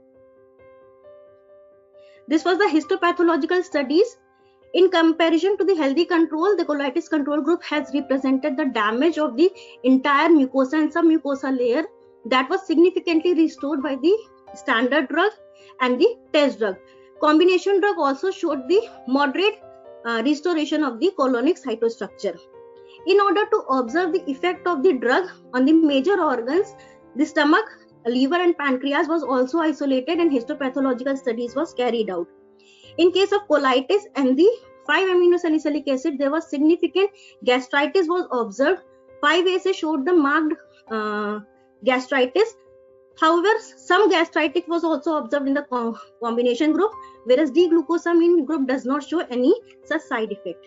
This was the histopathological studies. In comparison to the healthy control, the colitis control group has represented the damage of the entire mucosa and submucosa layer that was significantly restored by the standard drug and the test drug. Combination drug also showed the moderate uh, restoration of the colonic cytostructure. In order to observe the effect of the drug on the major organs, the stomach, liver and pancreas was also isolated and histopathological studies was carried out. In case of colitis and the five amino salicylic acid, there was significant gastritis was observed. five A S A showed the marked uh, gastritis. However, some gastritis was also observed in the co combination group, whereas D-glucosamine group does not show any such side effect.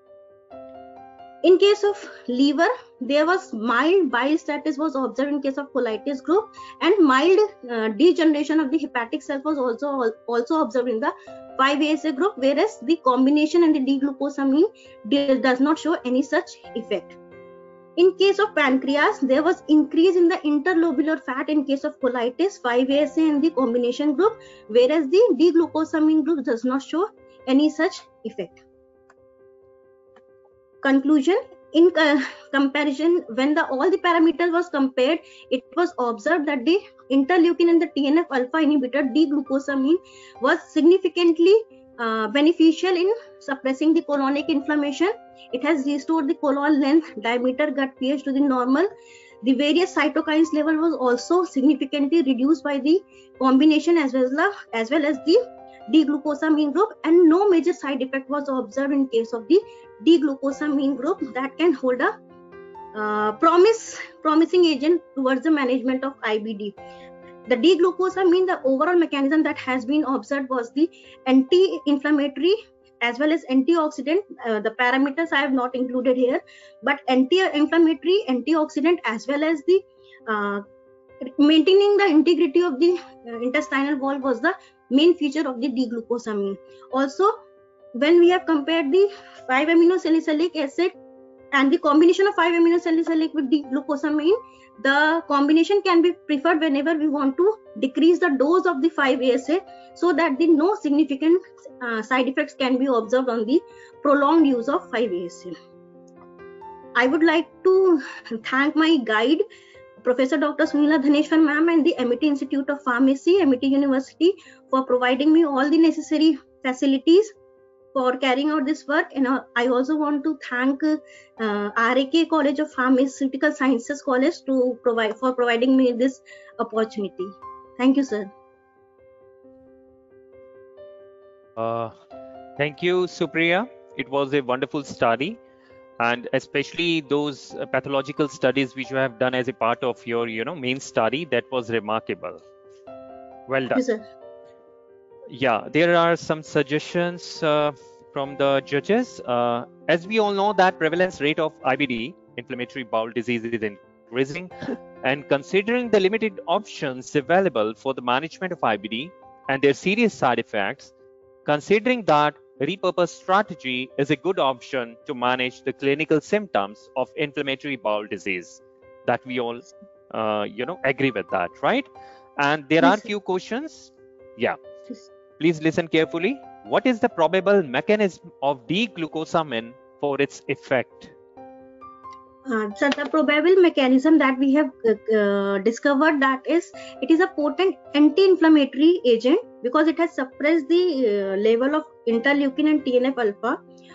In case of liver, there was mild bile status was observed in case of colitis group, and mild uh, degeneration of the hepatic cells was also also observed in the five A S A group, whereas the combination and the D-glucosamine does not show any such effect. In case of pancreas, there was increase in the interlobular fat in case of colitis, five A S A and the combination group, whereas the D-glucosamine group does not show any such effect. Conclusion: in uh, comparison, when the all the parameters was compared, it was observed that the interleukin and the T N F alpha inhibitor D-glucosamine was significantly uh, beneficial in suppressing the colonic inflammation. It has restored the colon length, diameter, gut pH to the normal. The various cytokines level was also significantly reduced by the combination as well as, as well as the D-glucosamine group, and no major side effect was observed in case of the D-glucosamine group that can hold a uh, promise promising agent towards the management of I B D. The D-glucosamine, the overall mechanism that has been observed was the anti-inflammatory as well as antioxidant. Uh, the parameters I have not included here, but anti-inflammatory, antioxidant as well as the uh, maintaining the integrity of the uh, intestinal wall was the main feature of the D-glucosamine. Also, when we have compared the five amino salicylic acid and the combination of five amino salicylic with D-glucosamine, the combination can be preferred whenever we want to decrease the dose of the five A S A, so that the no significant uh, side effects can be observed on the prolonged use of five A S A. I would like to thank my guide, Professor Doctor Sunila Dhaneshwar ma'am, and the Amity Institute of Pharmacy, Amity University, for providing me all the necessary facilities for carrying out this work. And uh, I also want to thank uh, R A K College of Pharmaceutical Sciences College to provide for providing me this opportunity. Thank you, sir. Uh, thank you, Supriya. It was a wonderful study, and especially those uh, pathological studies which you have done as a part of your, you know, main study. That was remarkable. Well done. Yes, sir. Yeah, there are some suggestions uh, from the judges. Uh, as we all know that prevalence rate of I B D, inflammatory bowel disease, is increasing, and considering the limited options available for the management of I B D and their serious side effects, considering that repurposed strategy is a good option to manage the clinical symptoms of inflammatory bowel disease. That we all, uh, you know, agree with that, right? And there Yes, are sir. few questions. Yeah. Yes. Please listen carefully. What is the probable mechanism of D-glucosamine for its effect? Uh, so the probable mechanism that we have uh, uh, discovered, that is, it is a potent anti-inflammatory agent because it has suppressed the uh, level of interleukin and T N F alpha.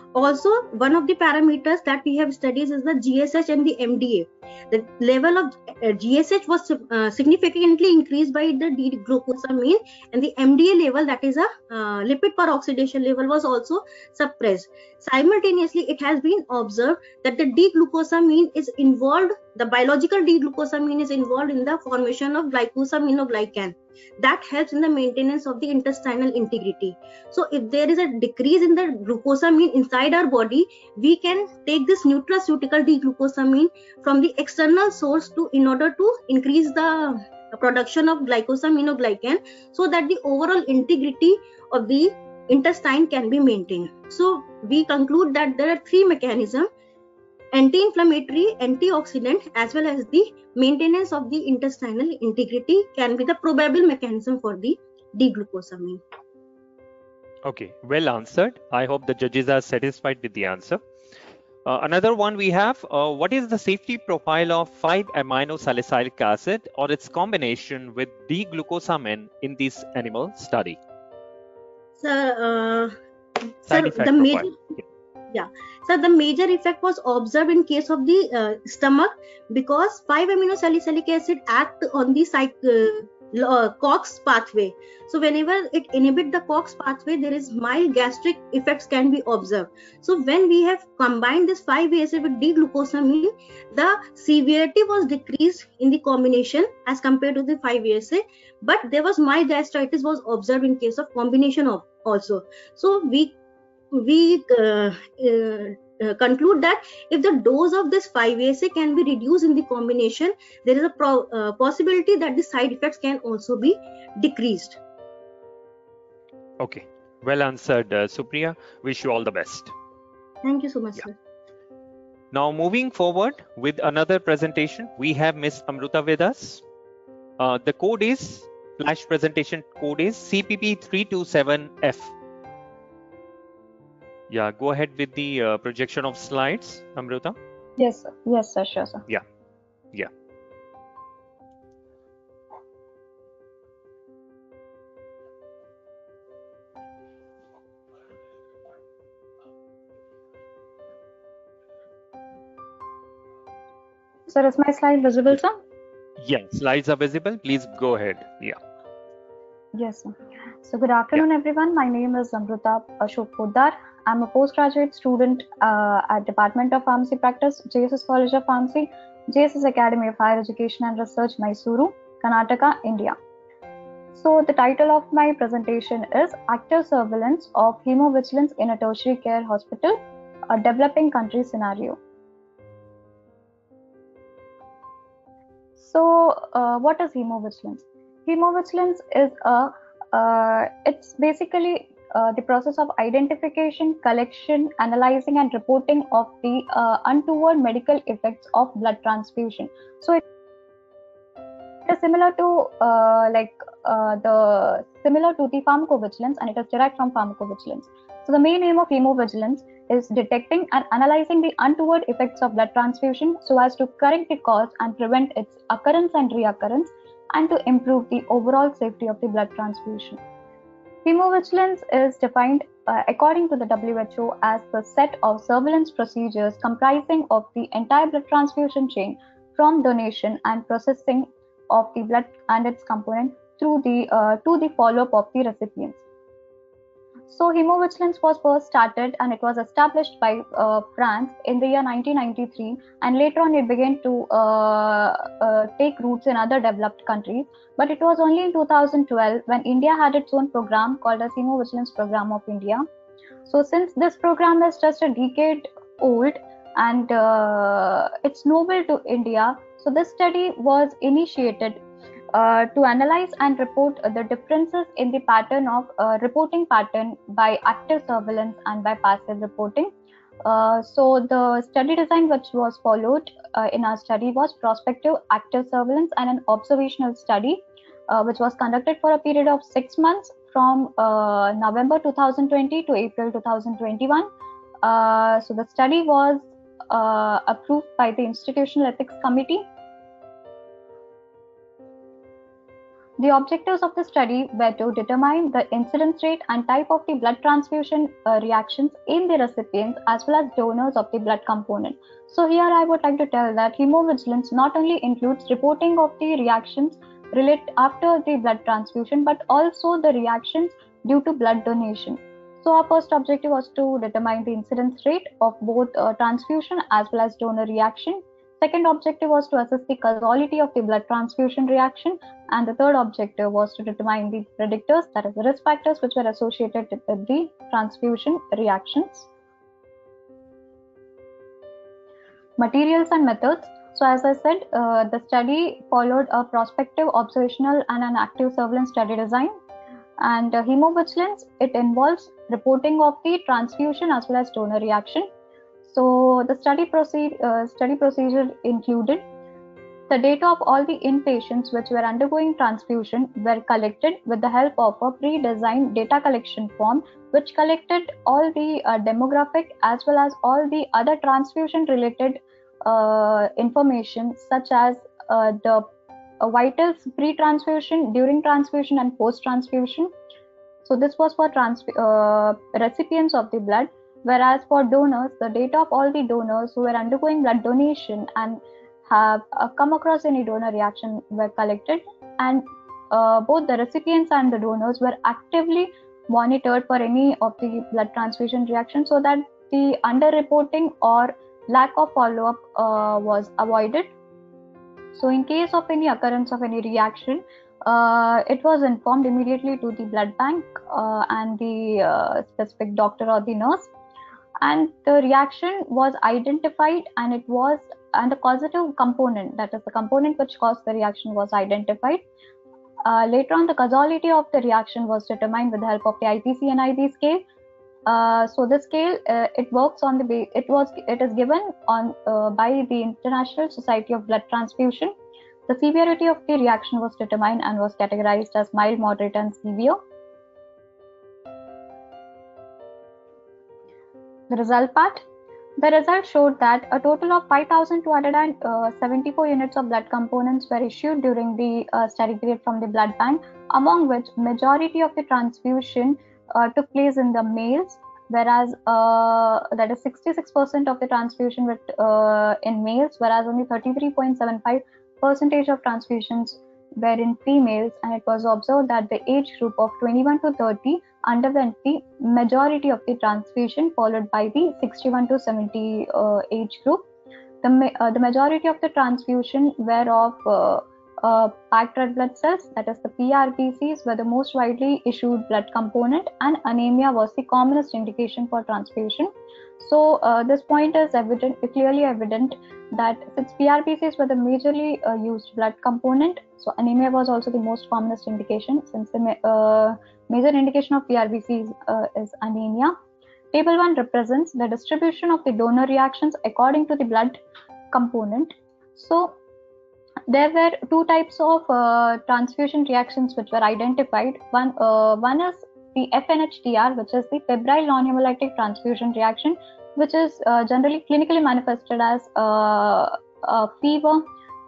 Also, one of the parameters that we have studied is the G S H and the M D A. The level of uh, G S H was uh, significantly increased by the D-glucosamine, and the M D A level, that is a uh, lipid peroxidation level, was also suppressed. Simultaneously, it has been observed that the D-glucosamine is involved, the biological D-glucosamine is involved in the formation of glycosaminoglycan. That helps in the maintenance of the intestinal integrity. So if there is a decrease in the glucosamine inside our body, we can take this nutraceutical D-glucosamine from the external source to in order to increase the production of glycosaminoglycan, so that the overall integrity of the intestine can be maintained. So we conclude that there are three mechanisms: anti-inflammatory, antioxidant, as well as the maintenance of the intestinal integrity can be the probable mechanism for the D-glucosamine. Okay, well answered. I hope the judges are satisfied with the answer. Uh, another one we have, uh, what is the safety profile of five amino salicylic acid or its combination with D-glucosamine in this animal study? So, uh, Side sir, effect the major, profile. yeah, so the major effect was observed in case of the uh, stomach, because five amino salicylic acid act on the psych, uh, uh, COX pathway. So whenever it inhibits the COX pathway, there is mild gastric effects can be observed. So when we have combined this five A acid with D-glucosamine, the severity was decreased in the combination as compared to the five A acid, but there was mild gastritis was observed in case of combination of also. So we we uh, uh, uh, conclude that if the dose of this five A acid can be reduced in the combination, there is a pro uh, possibility that the side effects can also be decreased. Okay, well answered, uh, Supriya. Wish you all the best. Thank you so much, Yeah. sir. Now moving forward with another presentation, we have Miss Amruta with us. Uh, the code is, flash presentation code is C P P three two seven F. Yeah, go ahead with the uh, projection of slides, Amruta. Yes, sir. Yes, sir. Sure, sir. Yeah, yeah. Sir, is my slide visible, sir? Yeah, slides are visible. Please go ahead. Yeah. Yes, sir. So good afternoon, everyone. My name is Amruta Ashok Poddar. I'm a postgraduate student uh, at Department of Pharmacy Practice, J S S College of Pharmacy, J S S Academy of Higher Education and Research, Mysuru, Karnataka, India. So the title of my presentation is Active Surveillance of Hemovigilance in a Tertiary Care Hospital, a Developing Country Scenario. So uh, what is hemovigilance? Hemovigilance is a, uh, it's basically uh, the process of identification, collection, analyzing and reporting of the uh, untoward medical effects of blood transfusion. So it is similar to uh, like uh, the similar to the pharmacovigilance, and it is derived from pharmacovigilance. So the main aim of hemovigilance is detecting and analyzing the untoward effects of blood transfusion so as to correct the cause and prevent its occurrence and reoccurrence, and to improve the overall safety of the blood transfusion. Hemovigilance is defined uh, according to the W H O as the set of surveillance procedures comprising of the entire blood transfusion chain from donation and processing of the blood and its component through the uh, to the follow-up of the recipients. So hemovigilance was first started and it was established by uh, France in the year nineteen ninety-three, and later on it began to uh, uh, take roots in other developed countries. But it was only in two thousand twelve when India had its own program called as Hemovigilance Program of India. So since this program is just a decade old and uh, it's novel to India, so this study was initiated Uh, to analyze and report uh, the differences in the pattern of uh, reporting pattern by active surveillance and by passive reporting. Uh, so the study design which was followed uh, in our study was prospective active surveillance and an observational study uh, which was conducted for a period of six months from uh, November two thousand twenty to April two thousand twenty-one. Uh, so the study was uh, approved by the Institutional Ethics Committee. The objectives of the study were to determine the incidence rate and type of the blood transfusion uh, reactions in the recipients as well as donors of the blood component. So here I would like to tell that hemovigilance not only includes reporting of the reactions related after the blood transfusion, but also the reactions due to blood donation. So our first objective was to determine the incidence rate of both uh, transfusion as well as donor reaction. Second objective was to assess the causality of the blood transfusion reaction, and the third objective was to determine the predictors, that is the risk factors which were associated with the transfusion reactions. Materials and methods. So as I said, uh, the study followed a prospective, observational and an active surveillance study design. And uh, hemovigilance, it involves reporting of the transfusion as well as donor reaction. So the study, proceed, uh, study procedure included the data of all the inpatients which were undergoing transfusion were collected with the help of a pre-designed data collection form, which collected all the uh, demographic as well as all the other transfusion related uh, information, such as uh, the uh, vitals pre-transfusion, during transfusion and post-transfusion. So this was for trans uh, recipients of the blood. Whereas for donors, the data of all the donors who were undergoing blood donation and have uh, come across any donor reaction were collected, and uh, both the recipients and the donors were actively monitored for any of the blood transfusion reaction, so that the underreporting or lack of follow-up uh, was avoided. So in case of any occurrence of any reaction, uh, it was informed immediately to the blood bank uh, and the uh, specific doctor or the nurse. And the reaction was identified, and it was and the causative component, that is the component which caused the reaction, was identified. Uh, later on, the causality of the reaction was determined with the help of the I P C N I B scale. Uh, so the scale uh, it works on the it was it is given on uh, by the International Society of Blood Transfusion. The severity of the reaction was determined and was categorized as mild, moderate, and severe. The result part. The result showed that a total of five thousand two hundred seventy-four units of blood components were issued during the uh, study period from the blood bank, among which majority of the transfusion uh, took place in the males, whereas uh, that is sixty-six percent of the transfusion with, uh, in males, whereas only thirty-three point seven five percentage of transfusions were in females, and it was observed that the age group of twenty-one to thirty underwent the majority of the transfusion, followed by the sixty-one to seventy uh, age group. The, uh, the majority of the transfusion were of uh, uh, packed red blood cells, that is the P R B Cs, were the most widely issued blood component, and anemia was the commonest indication for transfusion. So uh, this point is evident, clearly evident that since P R B Cs were the majorly uh, used blood component, so anemia was also the most commonest indication, since the uh, major indication of P R B Cs uh, is anemia. Table one represents the distribution of the donor reactions according to the blood component. So there were two types of uh, transfusion reactions which were identified. One, uh, one is the F N H T R, which is the febrile non-hemolytic transfusion reaction, which is uh, generally clinically manifested as uh, uh, fever,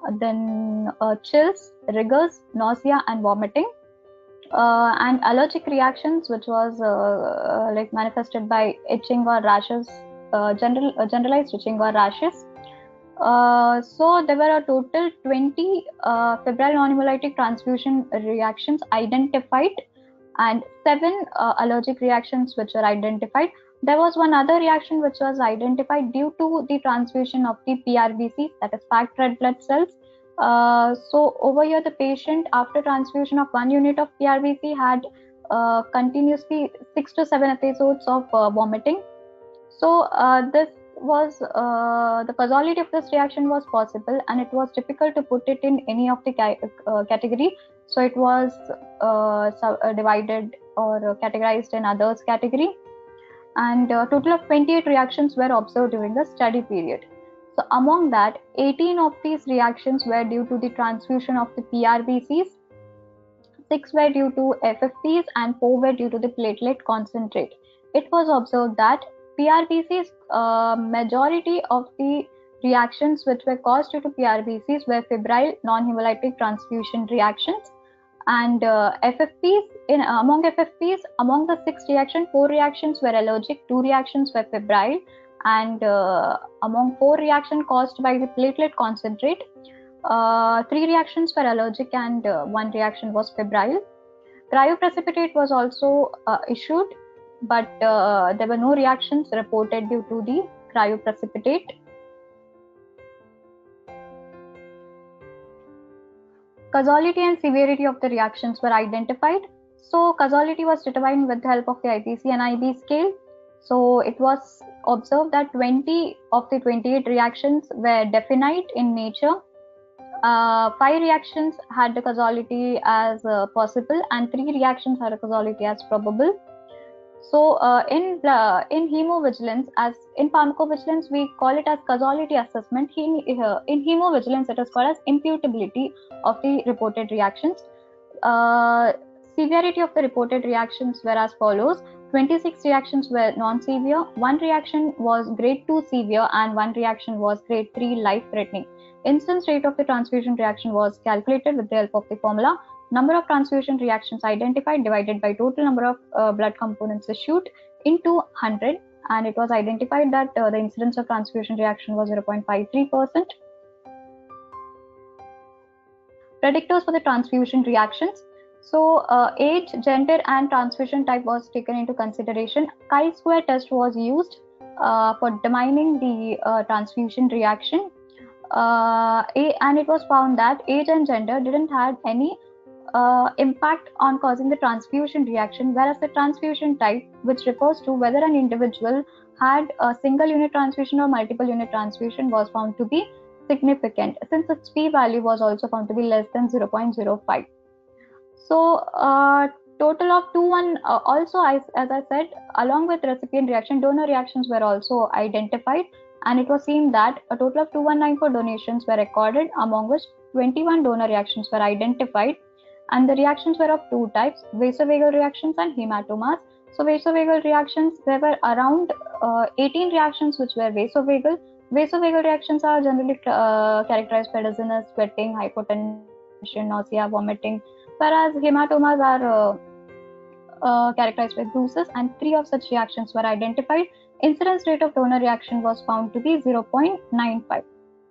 then uh, chills, rigors, nausea, and vomiting. Uh, and allergic reactions, which was uh, uh, like manifested by itching or rashes, uh, general uh, generalized itching or rashes. Uh, so there were a total twenty uh, febrile non-hemolytic transfusion reactions identified, and seven uh, allergic reactions which were identified. There was one other reaction which was identified due to the transfusion of the P R B Cs, that is packed red blood cells. Uh, so over here, the patient after transfusion of one unit of P R B C had uh, continuously six to seven episodes of uh, vomiting. So uh, this was uh, the causality of this reaction was possible, and it was difficult to put it in any of the ca uh, category. So it was uh, sub uh, divided or categorized in others category, and a total of twenty-eight reactions were observed during the study period. So among that, eighteen of these reactions were due to the transfusion of the P R B Cs, six were due to F F Ps, and four were due to the platelet concentrate. It was observed that P R B Cs, uh, majority of the reactions which were caused due to P R B Cs were febrile non-hemolytic transfusion reactions. And uh, F F Ps, in among F F Ps, among the six reactions, four reactions were allergic, two reactions were febrile, and uh, among four reactions caused by the platelet concentrate, uh, three reactions were allergic and uh, one reaction was febrile. Cryoprecipitate was also uh, issued, but uh, there were no reactions reported due to the cryoprecipitate. Causality and severity of the reactions were identified. So causality was determined with the help of the I P C and I B scale. So it was observed that twenty of the twenty-eight reactions were definite in nature. Uh, five reactions had the causality as uh, possible, and three reactions had a causality as probable. So uh, in uh, in hemovigilance, as in pharmacovigilance, we call it as causality assessment. In, uh, in hemovigilance, it is called as imputability of the reported reactions. Uh, severity of the reported reactions were as follows: twenty-six reactions were non-severe, one reaction was grade two severe, and one reaction was grade three life-threatening. Incidence rate of the transfusion reaction was calculated with the help of the formula: number of transfusion reactions identified divided by total number of uh, blood components issued into one hundred, and it was identified that uh, the incidence of transfusion reaction was zero point five three percent. Predictors for the transfusion reactions. So uh, age, gender, and transfusion type was taken into consideration. Chi-square test was used uh, for determining the uh, transfusion reaction. Uh, and it was found that age and gender didn't have any uh, impact on causing the transfusion reaction, whereas the transfusion type, which refers to whether an individual had a single unit transfusion or multiple unit transfusion, was found to be significant, since its p-value was also found to be less than zero point zero five. So uh, total of two one uh, also, as, as I said, along with recipient reaction, donor reactions were also identified, and it was seen that a total of two hundred nineteen donations were recorded, among which twenty-one donor reactions were identified, and the reactions were of two types: vasovagal reactions and hematomas. So vasovagal reactions, there were around uh, eighteen reactions which were vasovagal. Vasovagal reactions are generally uh, characterized by dizziness, sweating, hypotension, nausea, vomiting, whereas hematomas are uh, uh, characterized by bruises, and three of such reactions were identified. Incidence rate of donor reaction was found to be zero point nine five.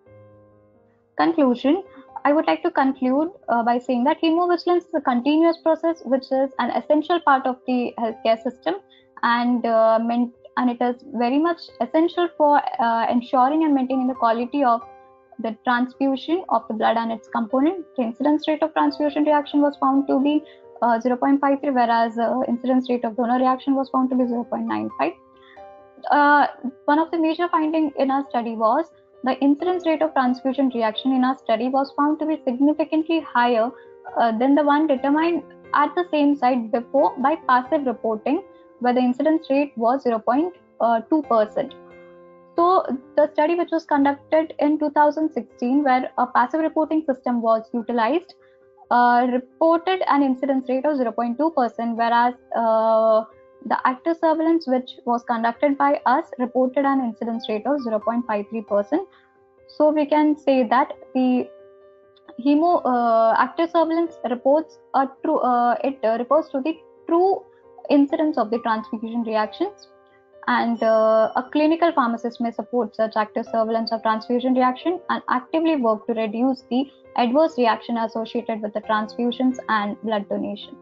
Conclusion. I would like to conclude uh, by saying that hemovigilance is a continuous process which is an essential part of the healthcare system, and uh, meant, and it is very much essential for uh, ensuring and maintaining the quality of the transfusion of the blood and its component. The incidence rate of transfusion reaction was found to be uh, zero point five three, whereas uh, incidence rate of donor reaction was found to be zero point nine five. Uh, one of the major findings in our study was the incidence rate of transfusion reaction in our study was found to be significantly higher uh, than the one determined at the same site before by passive reporting, where the incidence rate was zero point two percent. So the study, which was conducted in two thousand sixteen, where a passive reporting system was utilized, uh, reported an incidence rate of zero point two percent, whereas uh, the active surveillance, which was conducted by us, reported an incidence rate of zero point five three percent. So we can say that the hemo uh, active surveillance reports a true uh, it uh, refers to the true incidence of the transfusion reactions, and uh, a clinical pharmacist may support such active surveillance of transfusion reaction and actively work to reduce the adverse reaction associated with the transfusions and blood donations.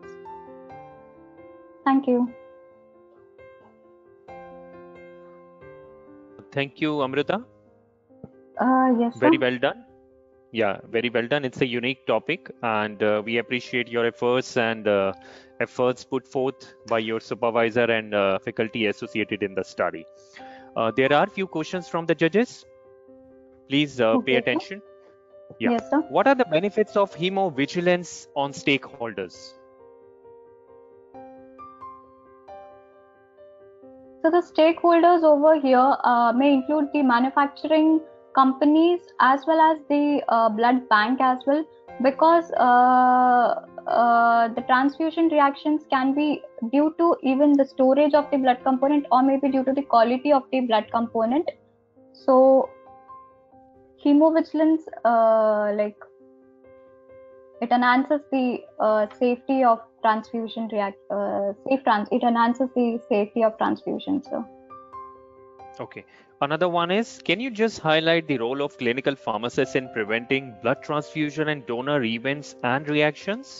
Thank you. Thank you, Amrita. Uh, yes, sir. Very well done. Yeah, very well done. It's a unique topic, and uh, we appreciate your efforts and uh, efforts put forth by your supervisor and uh, faculty associated in the study. Uh, there are few questions from the judges. Please uh, Okay, pay sir. attention. Yeah. Yes, sir. What are the benefits of hemovigilance on stakeholders? So the stakeholders over here uh, may include the manufacturing companies as well as the uh, blood bank as well, because uh, uh, the transfusion reactions can be due to even the storage of the blood component, or maybe due to the quality of the blood component. So hemovigilance, uh, like it enhances the uh, safety of transfusion react uh, safe trans it enhances the safety of transfusion. So Okay. Another one is, can you just highlight the role of clinical pharmacists in preventing blood transfusion and donor events and reactions?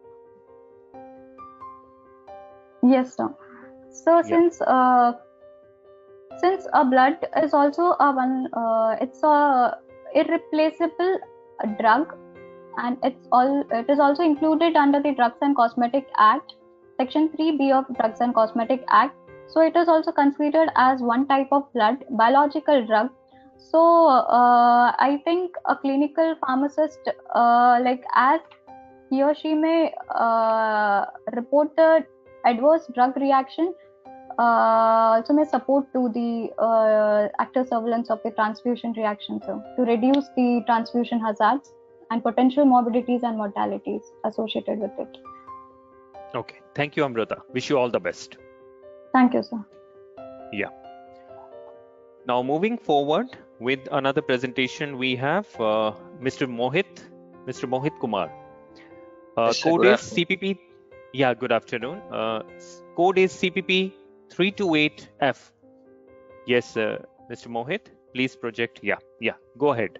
yes, sir. So Yeah. since uh, since a blood is also a one uh, it's a irreplaceable drug, and it's all it is also included under the Drugs and Cosmetic Act, section three B of Drugs and Cosmetic Act. So it is also considered as one type of blood biological drug. So uh, I think a clinical pharmacist, uh, like as he or she may uh, report the adverse drug reaction, uh, also may support to the uh, active surveillance of the transfusion reaction, so to reduce the transfusion hazards and potential morbidities and mortalities associated with it. Okay. Thank you, Amrita. Wish you all the best. Thank you, sir. Yeah. Now moving forward with another presentation, we have uh, Mister Mohit, Mister Mohit Kumar. Uh, Yes, sir. code Good is C P P. Yeah, good afternoon. Uh, s- code is C P P three two eight F. Yes, uh, Mister Mohit, please project. Yeah, yeah, go ahead.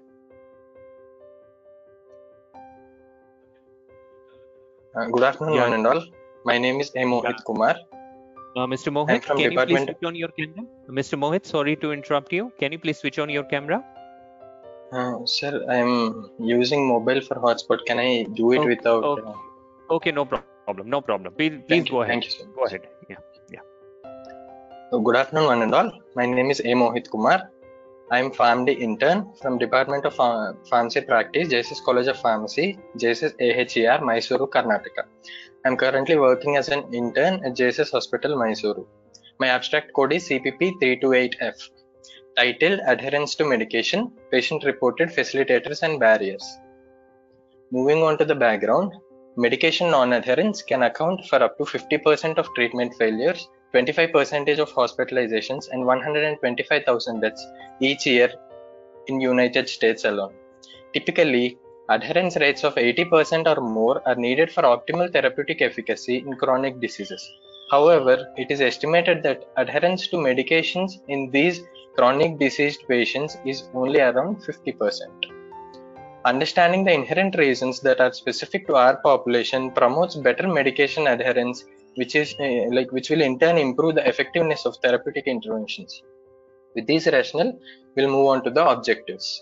Uh, good afternoon, Yeah. one and all. My name is A. Mohit Yeah. Kumar. Uh, Mister I'm Mohit, from can you please department. switch on your camera? Mister Mohit, sorry to interrupt you. Can you please switch on your camera? Uh, sir, I'm using mobile for hotspot. Can I do it Okay, without? okay, Uh, okay, no problem, no problem. Please, please thank go you. ahead. Thank you so Go much. ahead. Yeah, yeah. So good afternoon, one and all. My name is A. Mohit Kumar. I'm PharmD intern from Department of Ph- Pharmacy Practice, J S S College of Pharmacy, J S S A H E R, Mysuru, Karnataka. I'm currently working as an intern at J S S Hospital, Mysuru. My abstract code is C P P three two eight F. Titled Adherence to Medication, Patient Reported Facilitators and Barriers. Moving on to the background, medication non-adherence can account for up to fifty percent of treatment failures, twenty-five percent of hospitalizations, and one hundred twenty-five thousand deaths each year in United States alone. Typically, adherence rates of eighty percent or more are needed for optimal therapeutic efficacy in chronic diseases. However, it is estimated that adherence to medications in these chronic diseased patients is only around fifty percent. Understanding the inherent reasons that are specific to our population promotes better medication adherence, which is uh, like which will in turn improve the effectiveness of therapeutic interventions. With these rationale, we'll move on to the objectives.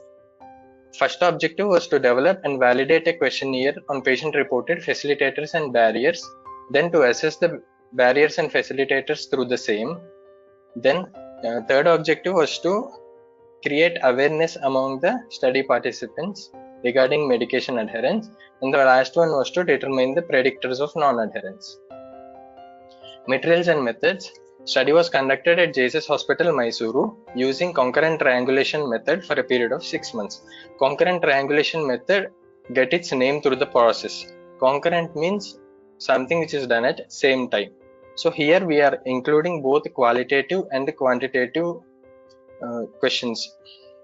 First objective was to develop and validate a questionnaire on patient-reported facilitators and barriers, then to assess the barriers and facilitators through the same. Then uh, third objective was to create awareness among the study participants regarding medication adherence, and the last one was to determine the predictors of non-adherence. Materials and methods. Study was conducted at J S S Hospital, Mysuru, using concurrent triangulation method for a period of six months. Concurrent triangulation method get its name through the process. Concurrent means something which is done at same time. So here we are including both qualitative and quantitative uh, questions.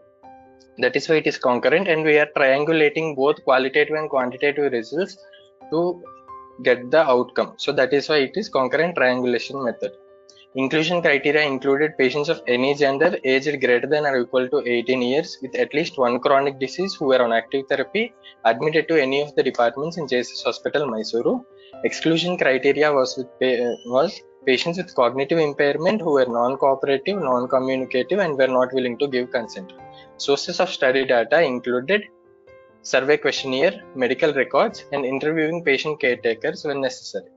That is why it is concurrent, and we are triangulating both qualitative and quantitative results to get the outcome. So that is why it is concurrent triangulation method. Inclusion criteria included patients of any gender aged greater than or equal to eighteen years with at least one chronic disease who were on active therapy admitted to any of the departments in J S S Hospital, Mysuru. Exclusion criteria was with uh, was patients with cognitive impairment who were non-cooperative, non-communicative, and were not willing to give consent. Sources of study data included survey questionnaire, medical records, and interviewing patient caretakers when necessary.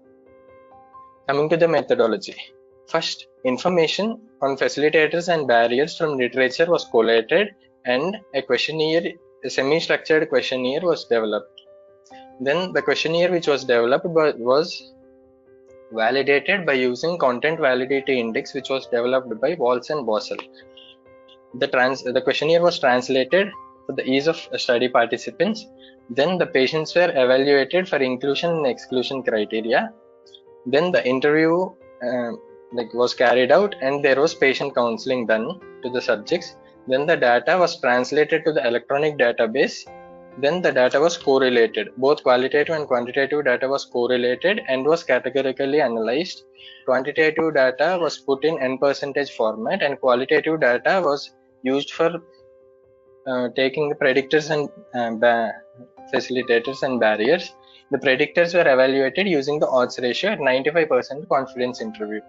Coming to the methodology. First, information on facilitators and barriers from literature was collated, and a questionnaire, a semi-structured questionnaire was developed. Then the questionnaire which was developed was validated by using content validity index, which was developed by Walls and Bossel. The, trans, the questionnaire was translated for the ease of study participants. Then the patients were evaluated for inclusion and exclusion criteria. Then the interview uh, like was carried out, and there was patient counseling done to the subjects. Then the data was translated to the electronic database, Then the data was correlated. Both qualitative and quantitative data was correlated and was categorically analyzed. Quantitative data was put in n percentage format, and qualitative data was used for uh, taking the predictors and uh, facilitators and barriers. The predictors were evaluated using the odds ratio at ninety-five percent confidence interval.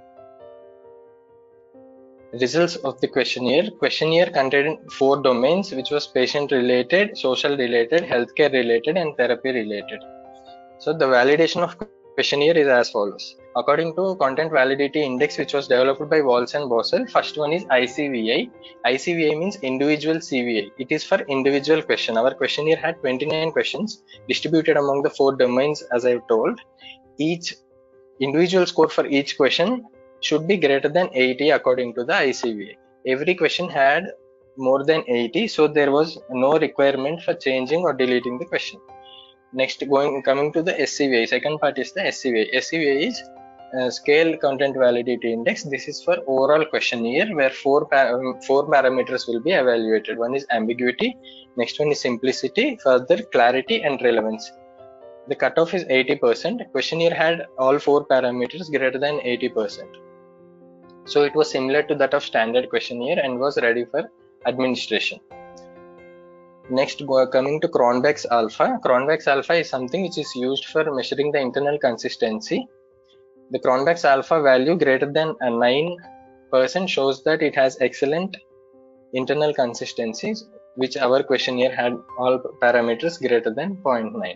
Results of the questionnaire. Questionnaire contained four domains, which was patient related, social related, healthcare related, and therapy related. So the validation of questionnaire is as follows. According to Content Validity Index, which was developed by Walls and Bossel, first one is I C V I. I C V I means individual C V I. It is for individual question. Our questionnaire had twenty-nine questions distributed among the four domains, as I told. Each individual score for each question should be greater than eighty according to the I C V I. Every question had more than eighty, so there was no requirement for changing or deleting the question. Next, going coming to the S C V I, second part is the S C V I. S C V I is uh, Scale Content Validity Index. This is for overall questionnaire where four, um, four parameters will be evaluated. One is ambiguity, next one is simplicity, further clarity and relevance. The cutoff is eighty percent. Questionnaire had all four parameters greater than eighty percent. So it was similar to that of standard questionnaire and was ready for administration. Next, coming to Cronbach's alpha. Cronbach's alpha is something which is used for measuring the internal consistency. The Cronbach's alpha value greater than nine percent shows that it has excellent internal consistencies, which our questionnaire had all parameters greater than zero point nine.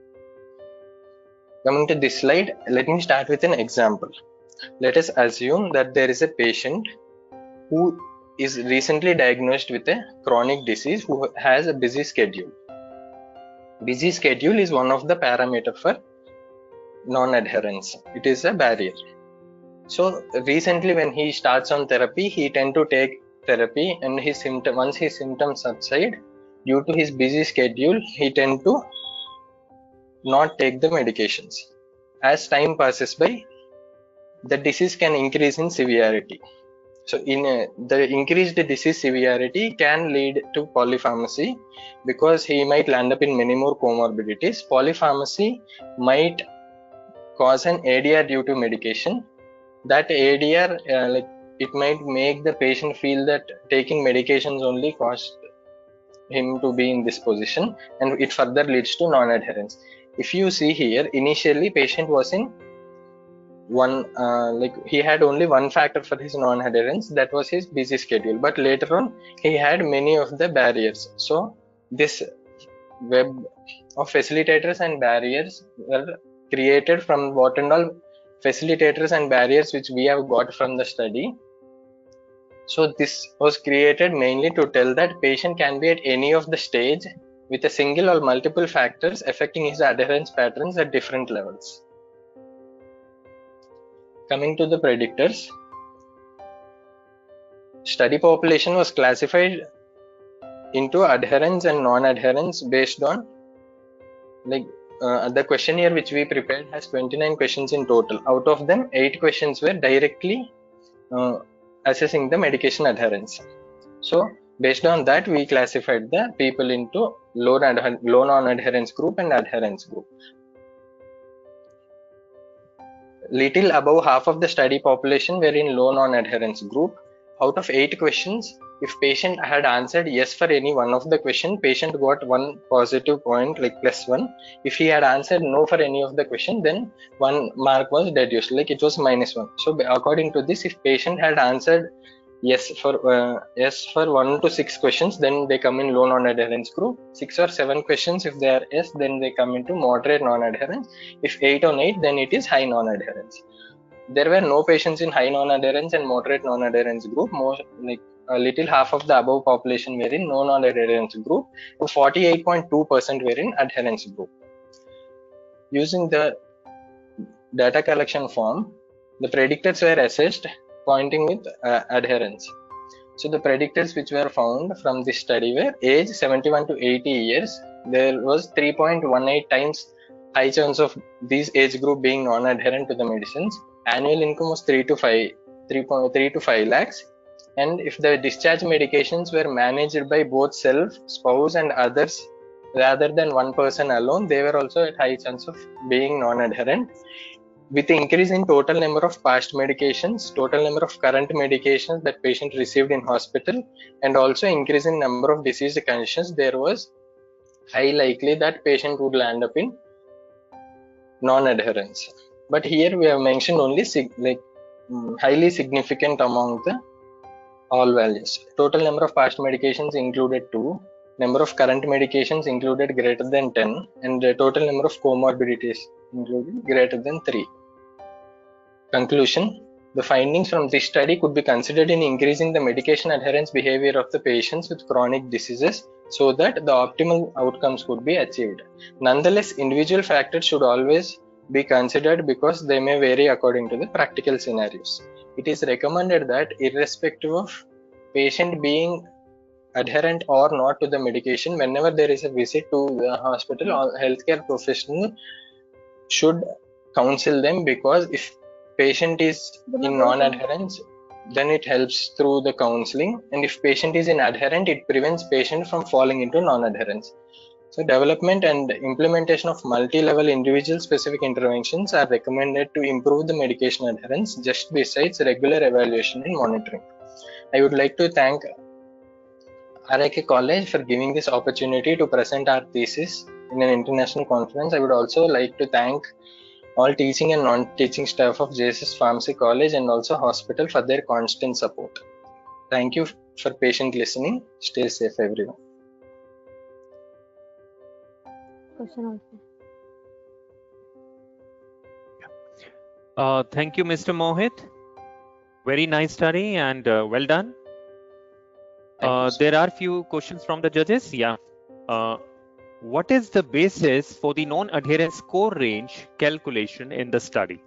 Coming to this slide, let me start with an example. Let us assume that there is a patient who is recently diagnosed with a chronic disease who has a busy schedule. Busy schedule is one of the parameters for non-adherence. It is a barrier. So recently when he starts on therapy, he tend to take therapy, and his symptom once his symptoms subside, due to his busy schedule, he tend to not take the medications. As time passes by, the disease can increase in severity. So in a, the increased disease severity can lead to polypharmacy, because he might land up in many more comorbidities. Polypharmacy might cause an A D R due to medication. That A D R, uh, like it might make the patient feel that taking medications only caused him to be in this position, and it further leads to non-adherence. If you see here, initially patient was in one uh, like he had only one factor for his non-adherence, that was his busy schedule, but later on he had many of the barriers. So this web of facilitators and barriers were created from what and all facilitators and barriers which we have got from the study. So this was created mainly to tell that patient can be at any of the stage with a single or multiple factors affecting his adherence patterns at different levels. Coming to the predictors, study population was classified into adherence and non-adherence based on, like uh, the questionnaire which we prepared has twenty-nine questions in total. Out of them, eight questions were directly uh, assessing the medication adherence. So based on that, we classified the people into low, low non-adherence group and adherence group. Little above half of the study population were in low non-adherence group. Out of eight questions, if patient had answered yes for any one of the question, patient got one positive point, like plus one. If he had answered no for any of the question, then one mark was deduced, like it was minus one. So according to this, if patient had answered yes for uh, yes for one to six questions, then they come in low non-adherence group. Six or seven questions, if they are yes, then they come into moderate non-adherence. If eight on eight, then it is high non-adherence. There were no patients in high non-adherence and moderate non-adherence group. More like a little half of the above population were in no non-adherence group. forty-eight point two percent were in adherence group. Using the data collection form, the predictors were assessed pointing with uh, adherence. So the predictors which were found from this study were age seventy-one to eighty years. There was three point one eight times high chance of these age group being non-adherent to the medicines. Annual income was three to five, three point three to five lakhs. And if the discharge medications were managed by both self, spouse, and others rather than one person alone, they were also at high chance of being non-adherent. With the increase in total number of past medications, total number of current medications that patient received in hospital, and also increase in number of disease conditions, there was high likely that patient would land up in non-adherence. But here we have mentioned only sig like um, highly significant among the all values. Total number of past medications included two, number of current medications included greater than ten, and the total number of comorbidities included greater than three. Conclusion: the findings from this study could be considered in increasing the medication adherence behavior of the patients with chronic diseases so that the optimal outcomes could be achieved. Nonetheless, individual factors should always be considered because they may vary according to the practical scenarios. It is recommended that irrespective of patient being adherent or not to the medication, whenever there is a visit to the hospital, or healthcare professional should counsel them, because if patient is in non-adherence, then it helps through the counseling, and if patient is in adherent, it prevents patient from falling into non-adherence. So development and implementation of multi-level individual specific interventions are recommended to improve the medication adherence, just besides regular evaluation and monitoring. I would like to thank R I K College for giving this opportunity to present our thesis in an international conference. I would also like to thank all teaching and non-teaching staff of J S S Pharmacy College and also hospital for their constant support. Thank you for patient listening. Stay safe, everyone. Question also. Uh, thank you, Mister Mohit. Very nice study and uh, well done. Uh, there are few questions from the judges. Yeah. Uh, what is the basis for the non-adherence score range calculation in the study?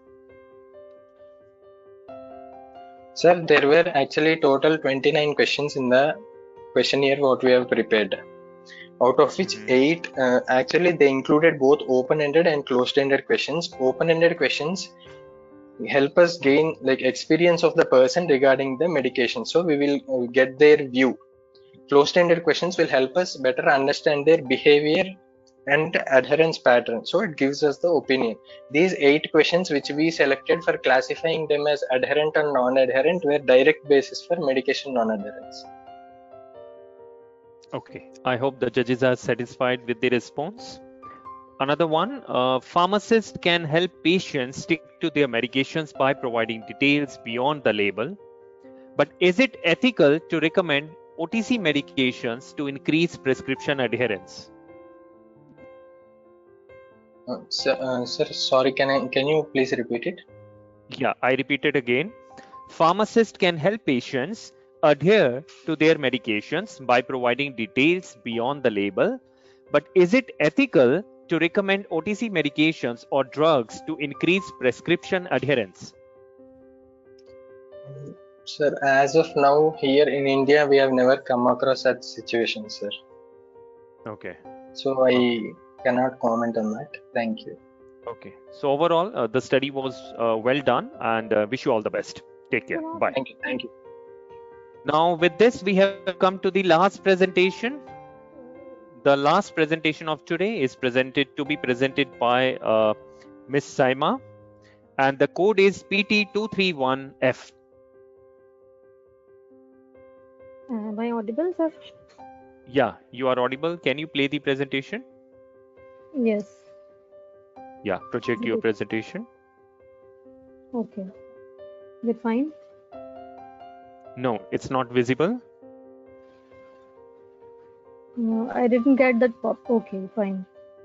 Sir, there were actually total twenty-nine questions in the questionnaire what we have prepared. Out of which mm-hmm. eight, uh, actually they included both open-ended and closed-ended questions. Open-ended questions help us gain like experience of the person regarding the medication, so we will get their view. Closed-ended questions will help us better understand their behavior and adherence pattern, so it gives us the opinion. These eight questions which we selected for classifying them as adherent and non-adherent were direct basis for medication non-adherence. Okay, I hope the judges are satisfied with the response. Another one, uh, pharmacists can help patients stick to their medications by providing details beyond the label. But is it ethical to recommend O T C medications to increase prescription adherence? Uh, sir, uh, sir, sorry, can I can you please repeat it? Yeah, I repeat it again. Pharmacists can help patients adhere to their medications by providing details beyond the label. But is it ethical to recommend O T C medications or drugs to increase prescription adherence? Sir, as of now, here in India, we have never come across such situations, sir. Okay. So I cannot comment on that. Thank you. Okay. So overall, uh, the study was uh, well done, and uh, wish you all the best. Take care. Bye. Thank you. Thank you. Now, with this, we have come to the last presentation. The last presentation of today is presented to be presented by uh, Miss Saima, and the code is P T two three one F. Am I audible, sir? Yeah, you are audible. Can you play the presentation? Yes. Yeah, project your presentation. Okay. Is it fine? No, it's not visible. No, I didn't get that pop. Okay, fine.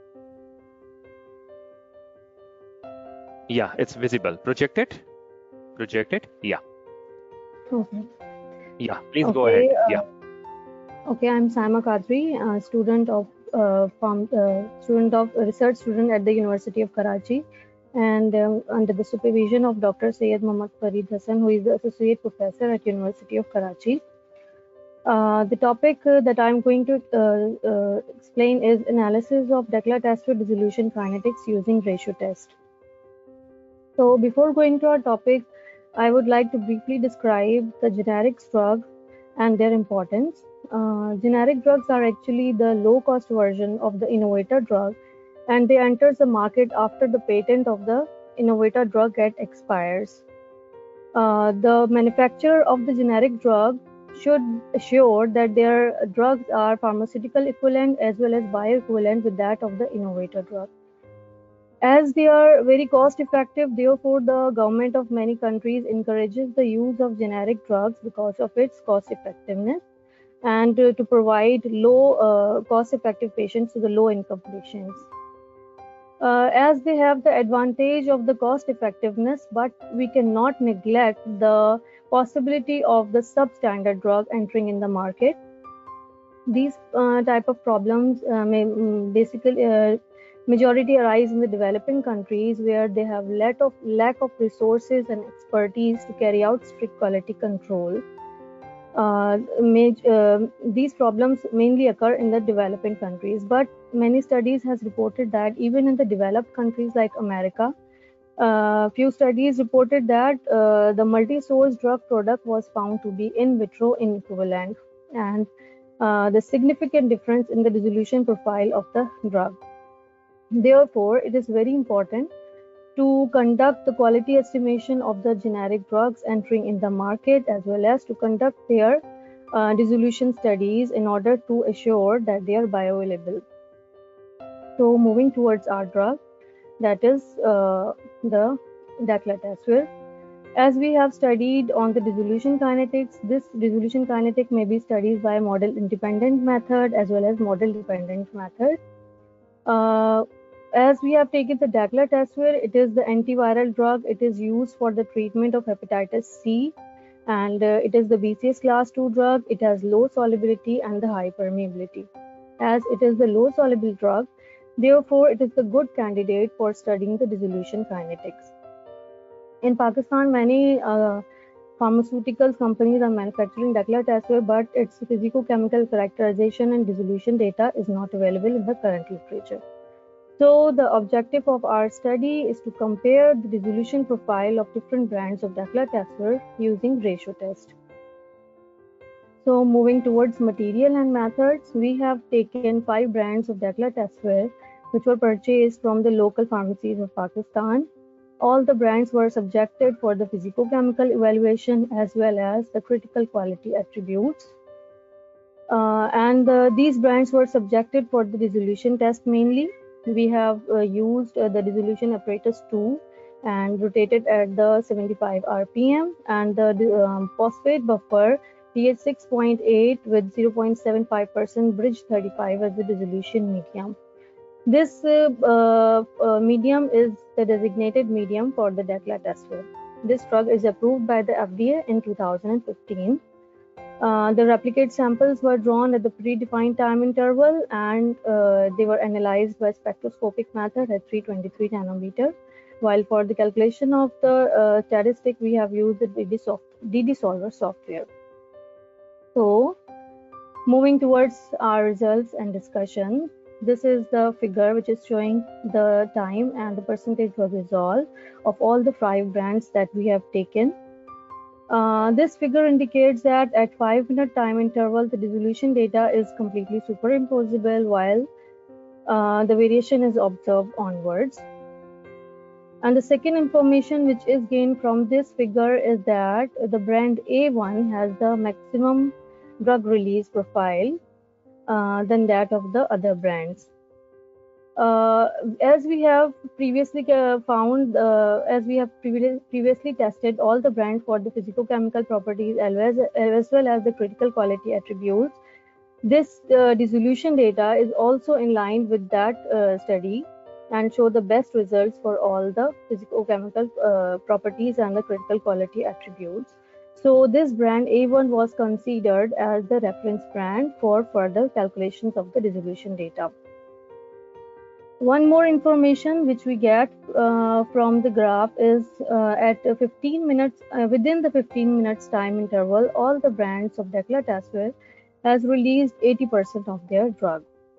Yeah, it's visible. Project it. Project it. Yeah. Okay. Yeah, please okay, go ahead. Uh, yeah. Okay, I'm Saima Kadri, a student of uh, farm, uh, student of uh, research student at the University of Karachi, and um, under the supervision of Doctor Syed Mohammad Farid Hassan, who is the associate professor at University of Karachi. Uh, the topic uh, that I'm going to uh, uh, explain is analysis of declarative dissolution kinetics using ratio test. So before going to our topic, I would like to briefly describe the generics drug and their importance. uh, generic drugs are actually the low-cost version of the innovator drug, and they enter the market after the patent of the innovator drug get expires. Uh, the manufacturer of the generic drug should assure that their drugs are pharmaceutical equivalent as well as bioequivalent with that of the innovator drug. As they are very cost effective, therefore the government of many countries encourages the use of generic drugs because of its cost effectiveness and uh, to provide low uh, cost effective patients to the low income patients. Uh, as they have the advantage of the cost effectiveness, but we cannot neglect the possibility of the substandard drug entering in the market. These uh, type of problems uh, may mm, basically uh, majority arise in the developing countries where they have lack of lack of resources and expertise to carry out strict quality control. Uh, maj- uh, these problems mainly occur in the developing countries, but many studies has reported that even in the developed countries like America, uh, few studies reported that uh, the multi-source drug product was found to be in vitro inequivalent and uh, the significant difference in the dissolution profile of the drug. Therefore, it is very important to conduct the quality estimation of the generic drugs entering in the market as well as to conduct their uh, dissolution studies in order to assure that they are bioavailable. So moving towards our drug, that is uh, the daclatasphere. As we have studied on the dissolution kinetics, this dissolution kinetic may be studied by model independent method as well as model dependent method. Uh, as we have taken the daclatasphere, it is the antiviral drug. It is used for the treatment of hepatitis C, and uh, it is the B C S class two drug. It has low solubility and the high permeability. As it is the low soluble drug, therefore it is the good candidate for studying the dissolution kinetics. In Pakistan, many uh, pharmaceutical companies are manufacturing daclatasphere, but its physicochemical characterization and dissolution data is not available in the current literature. So the objective of our study is to compare the dissolution profile of different brands of daclatasphere using ratio test. So moving towards material and methods, we have taken five brands of daclatasphere which were purchased from the local pharmacies of Pakistan. All the brands were subjected for the physicochemical evaluation as well as the critical quality attributes. Uh, and uh, these brands were subjected for the dissolution test mainly. We have uh, used uh, the dissolution apparatus two and rotated at the seventy-five R P M and the um, phosphate buffer pH six point eight with zero point seven five percent bridge thirty-five as the dissolution medium. This uh, uh, uh, medium is the designated medium for the daclatasphere. This drug is approved by the F D A in two thousand fifteen. Uh, the replicate samples were drawn at the predefined time interval and uh, they were analyzed by spectroscopic method at three twenty-three nanometer. While for the calculation of the uh, statistic, we have used the D D, soft, D D solver software. So, moving towards our results and discussion, this is the figure which is showing the time and the percentage of resolve of all the five brands that we have taken. Uh, this figure indicates that at five minute time interval, the dissolution data is completely superimposable while uh, the variation is observed onwards. And the second information which is gained from this figure is that the brand A one has the maximum drug release profile uh, than that of the other brands. Uh, as we have previously uh, found, uh, as we have previ previously tested all the brands for the physicochemical properties as well as, as, well as the critical quality attributes, this uh, dissolution data is also in line with that uh, study and show the best results for all the physicochemical uh, properties and the critical quality attributes. So this brand A one was considered as the reference brand for further calculations of the dissolution data. One more information which we get uh, from the graph is uh, at fifteen minutes, uh, within the fifteen minutes time interval, all the brands of daclatasphere has released eighty percent of their drug.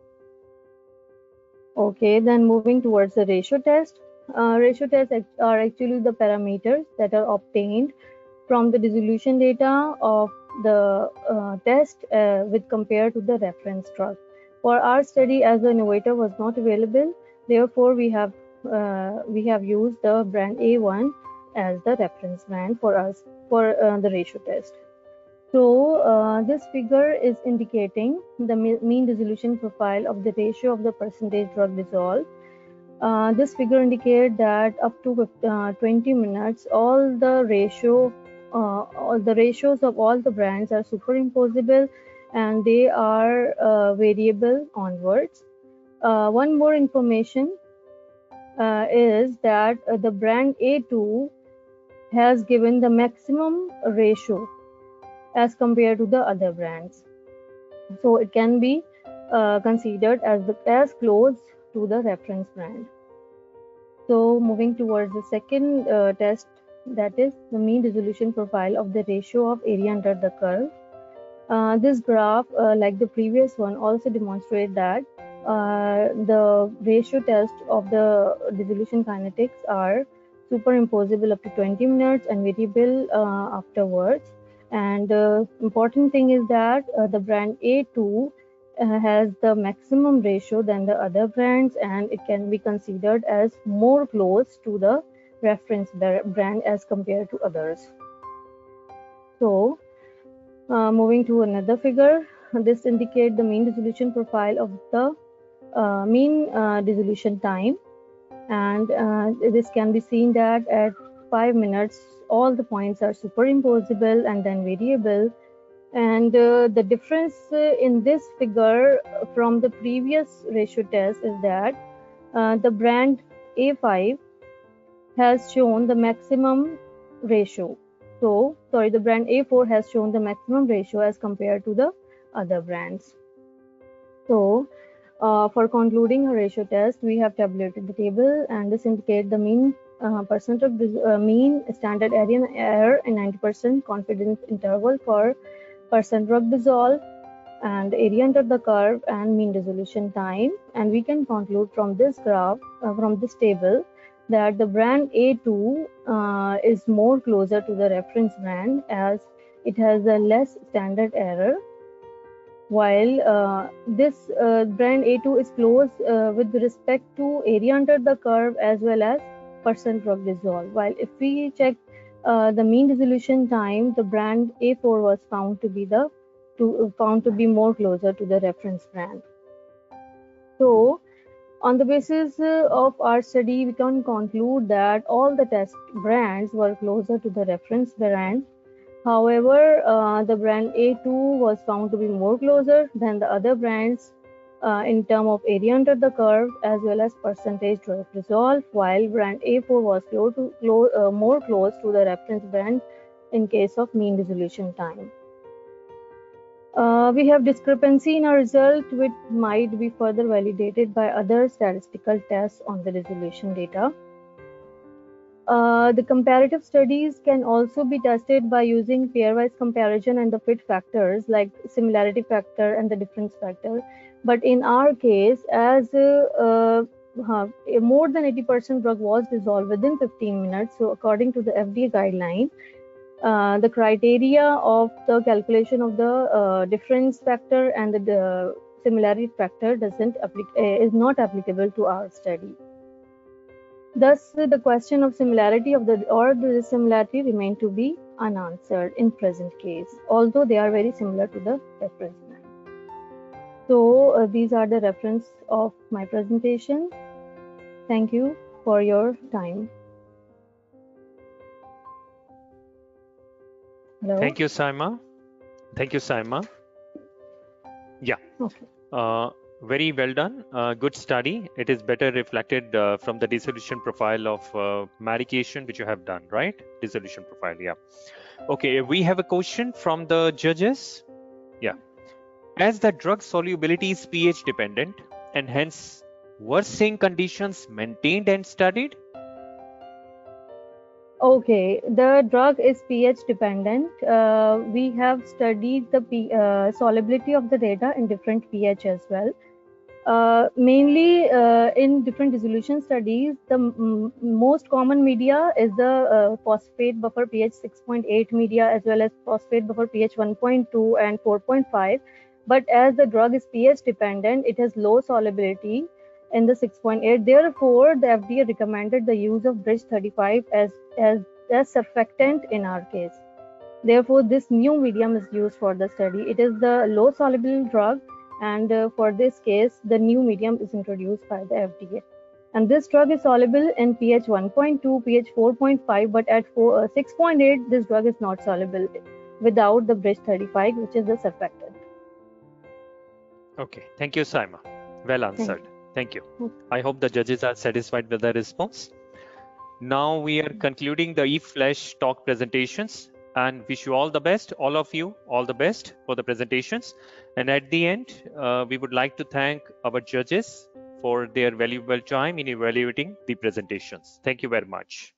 Okay, then moving towards the ratio test. Uh, ratio tests are actually the parameters that are obtained from the dissolution data of the uh, test uh, with compared to the reference drug. For our study, as the innovator was not available, therefore we have uh, we have used the brand A one as the reference brand for us for uh, the ratio test. So uh, this figure is indicating the mean dissolution profile of the ratio of the percentage drug dissolved. Uh, this figure indicates that up to uh, twenty minutes, all the ratio, uh, all the ratios of all the brands are superimposable, and they are uh, variable onwards. Uh, one more information uh, is that uh, the brand A two has given the maximum ratio as compared to the other brands, so it can be uh, considered as the as close to the reference brand. So moving towards the second uh, test, that is the mean dissolution profile of the ratio of area under the curve. Uh, this graph, uh, like the previous one, also demonstrates that uh, the ratio test of the dissolution kinetics are superimposable up to twenty minutes and variable uh, afterwards. And the uh, important thing is that uh, the brand A two uh, has the maximum ratio than the other brands, and it can be considered as more close to the reference brand as compared to others. So uh, moving to another figure, this indicates the mean dissolution profile of the uh, mean uh, dissolution time, and uh, this can be seen that at five minutes all the points are superimposable and then variable. And uh, the difference uh, in this figure from the previous ratio test is that uh, the brand A five has shown the maximum ratio. So, sorry, the brand A four has shown the maximum ratio as compared to the other brands. So, uh, for concluding a ratio test, we have tabulated the table, and this indicates the mean uh, percent of uh, mean standard area error and ninety percent confidence interval for percent drug dissolved and area under the curve and mean dissolution time. And we can conclude from this graph, uh, from this table, that the brand A two uh, is more closer to the reference brand as it has a less standard error, while uh, this uh, brand A two is close uh, with respect to area under the curve as well as percent drug dissolved. While if we check uh, the mean dissolution time, the brand A four was found to be the to found to be more closer to the reference brand. So, on the basis uh, of our study, we can conclude that all the test brands were closer to the reference brand. However, uh, the brand A two was found to be more closer than the other brands uh, in terms of area under the curve as well as percentage drug dissolved, while brand A four was close to, close, uh, more close to the reference brand in case of mean dissolution time. Uh, we have discrepancy in our result, which might be further validated by other statistical tests on the dissolution data. Uh, the comparative studies can also be tested by using pairwise comparison and the fit factors like similarity factor and the difference factor. But in our case, as uh, uh, more than eighty percent drug was dissolved within fifteen minutes, so according to the F D A guideline, uh, the criteria of the calculation of the uh, difference factor and the, the similarity factor doesn't applic- is not applicable to our study. Thus, the question of similarity of the or the dissimilarity remain to be unanswered in present case, although they are very similar to the reference brand. So, uh, these are the reference of my presentation. Thank you for your time. Hello? Thank you, Saima. Thank you, Saima. Yeah. Okay. Uh, very well done. Uh, good study. It is better reflected uh, from the dissolution profile of uh, medication which you have done, right? Dissolution profile, yeah. Okay, we have a question from the judges. Yeah. As the drug solubility is pH dependent and hence worsening conditions maintained and studied? Okay, the drug is pH dependent. Uh, we have studied the P, uh, solubility of the data in different pH as well. Uh, mainly uh, in different dissolution studies, the m most common media is the uh, phosphate buffer pH six point eight media, as well as phosphate buffer pH one point two and four point five. But as the drug is pH dependent, it has low solubility in the six point eight. Therefore, the F D A recommended the use of bridge thirty-five as, as, as surfactant in our case. Therefore, this new medium is used for the study. It is the low soluble drug, and uh, for this case, the new medium is introduced by the F D A. And this drug is soluble in pH one point two, pH four point five, but at six point eight, this drug is not soluble without the bridge thirty-five, which is the surfactant. Okay, thank you, Saima. Well answered. Thank you. Thank you. I hope the judges are satisfied with the response. Now we are concluding the eFlash talk presentations, and wish you all the best, all of you, all the best for the presentations. And at the end, uh, we would like to thank our judges for their valuable time in evaluating the presentations. Thank you very much.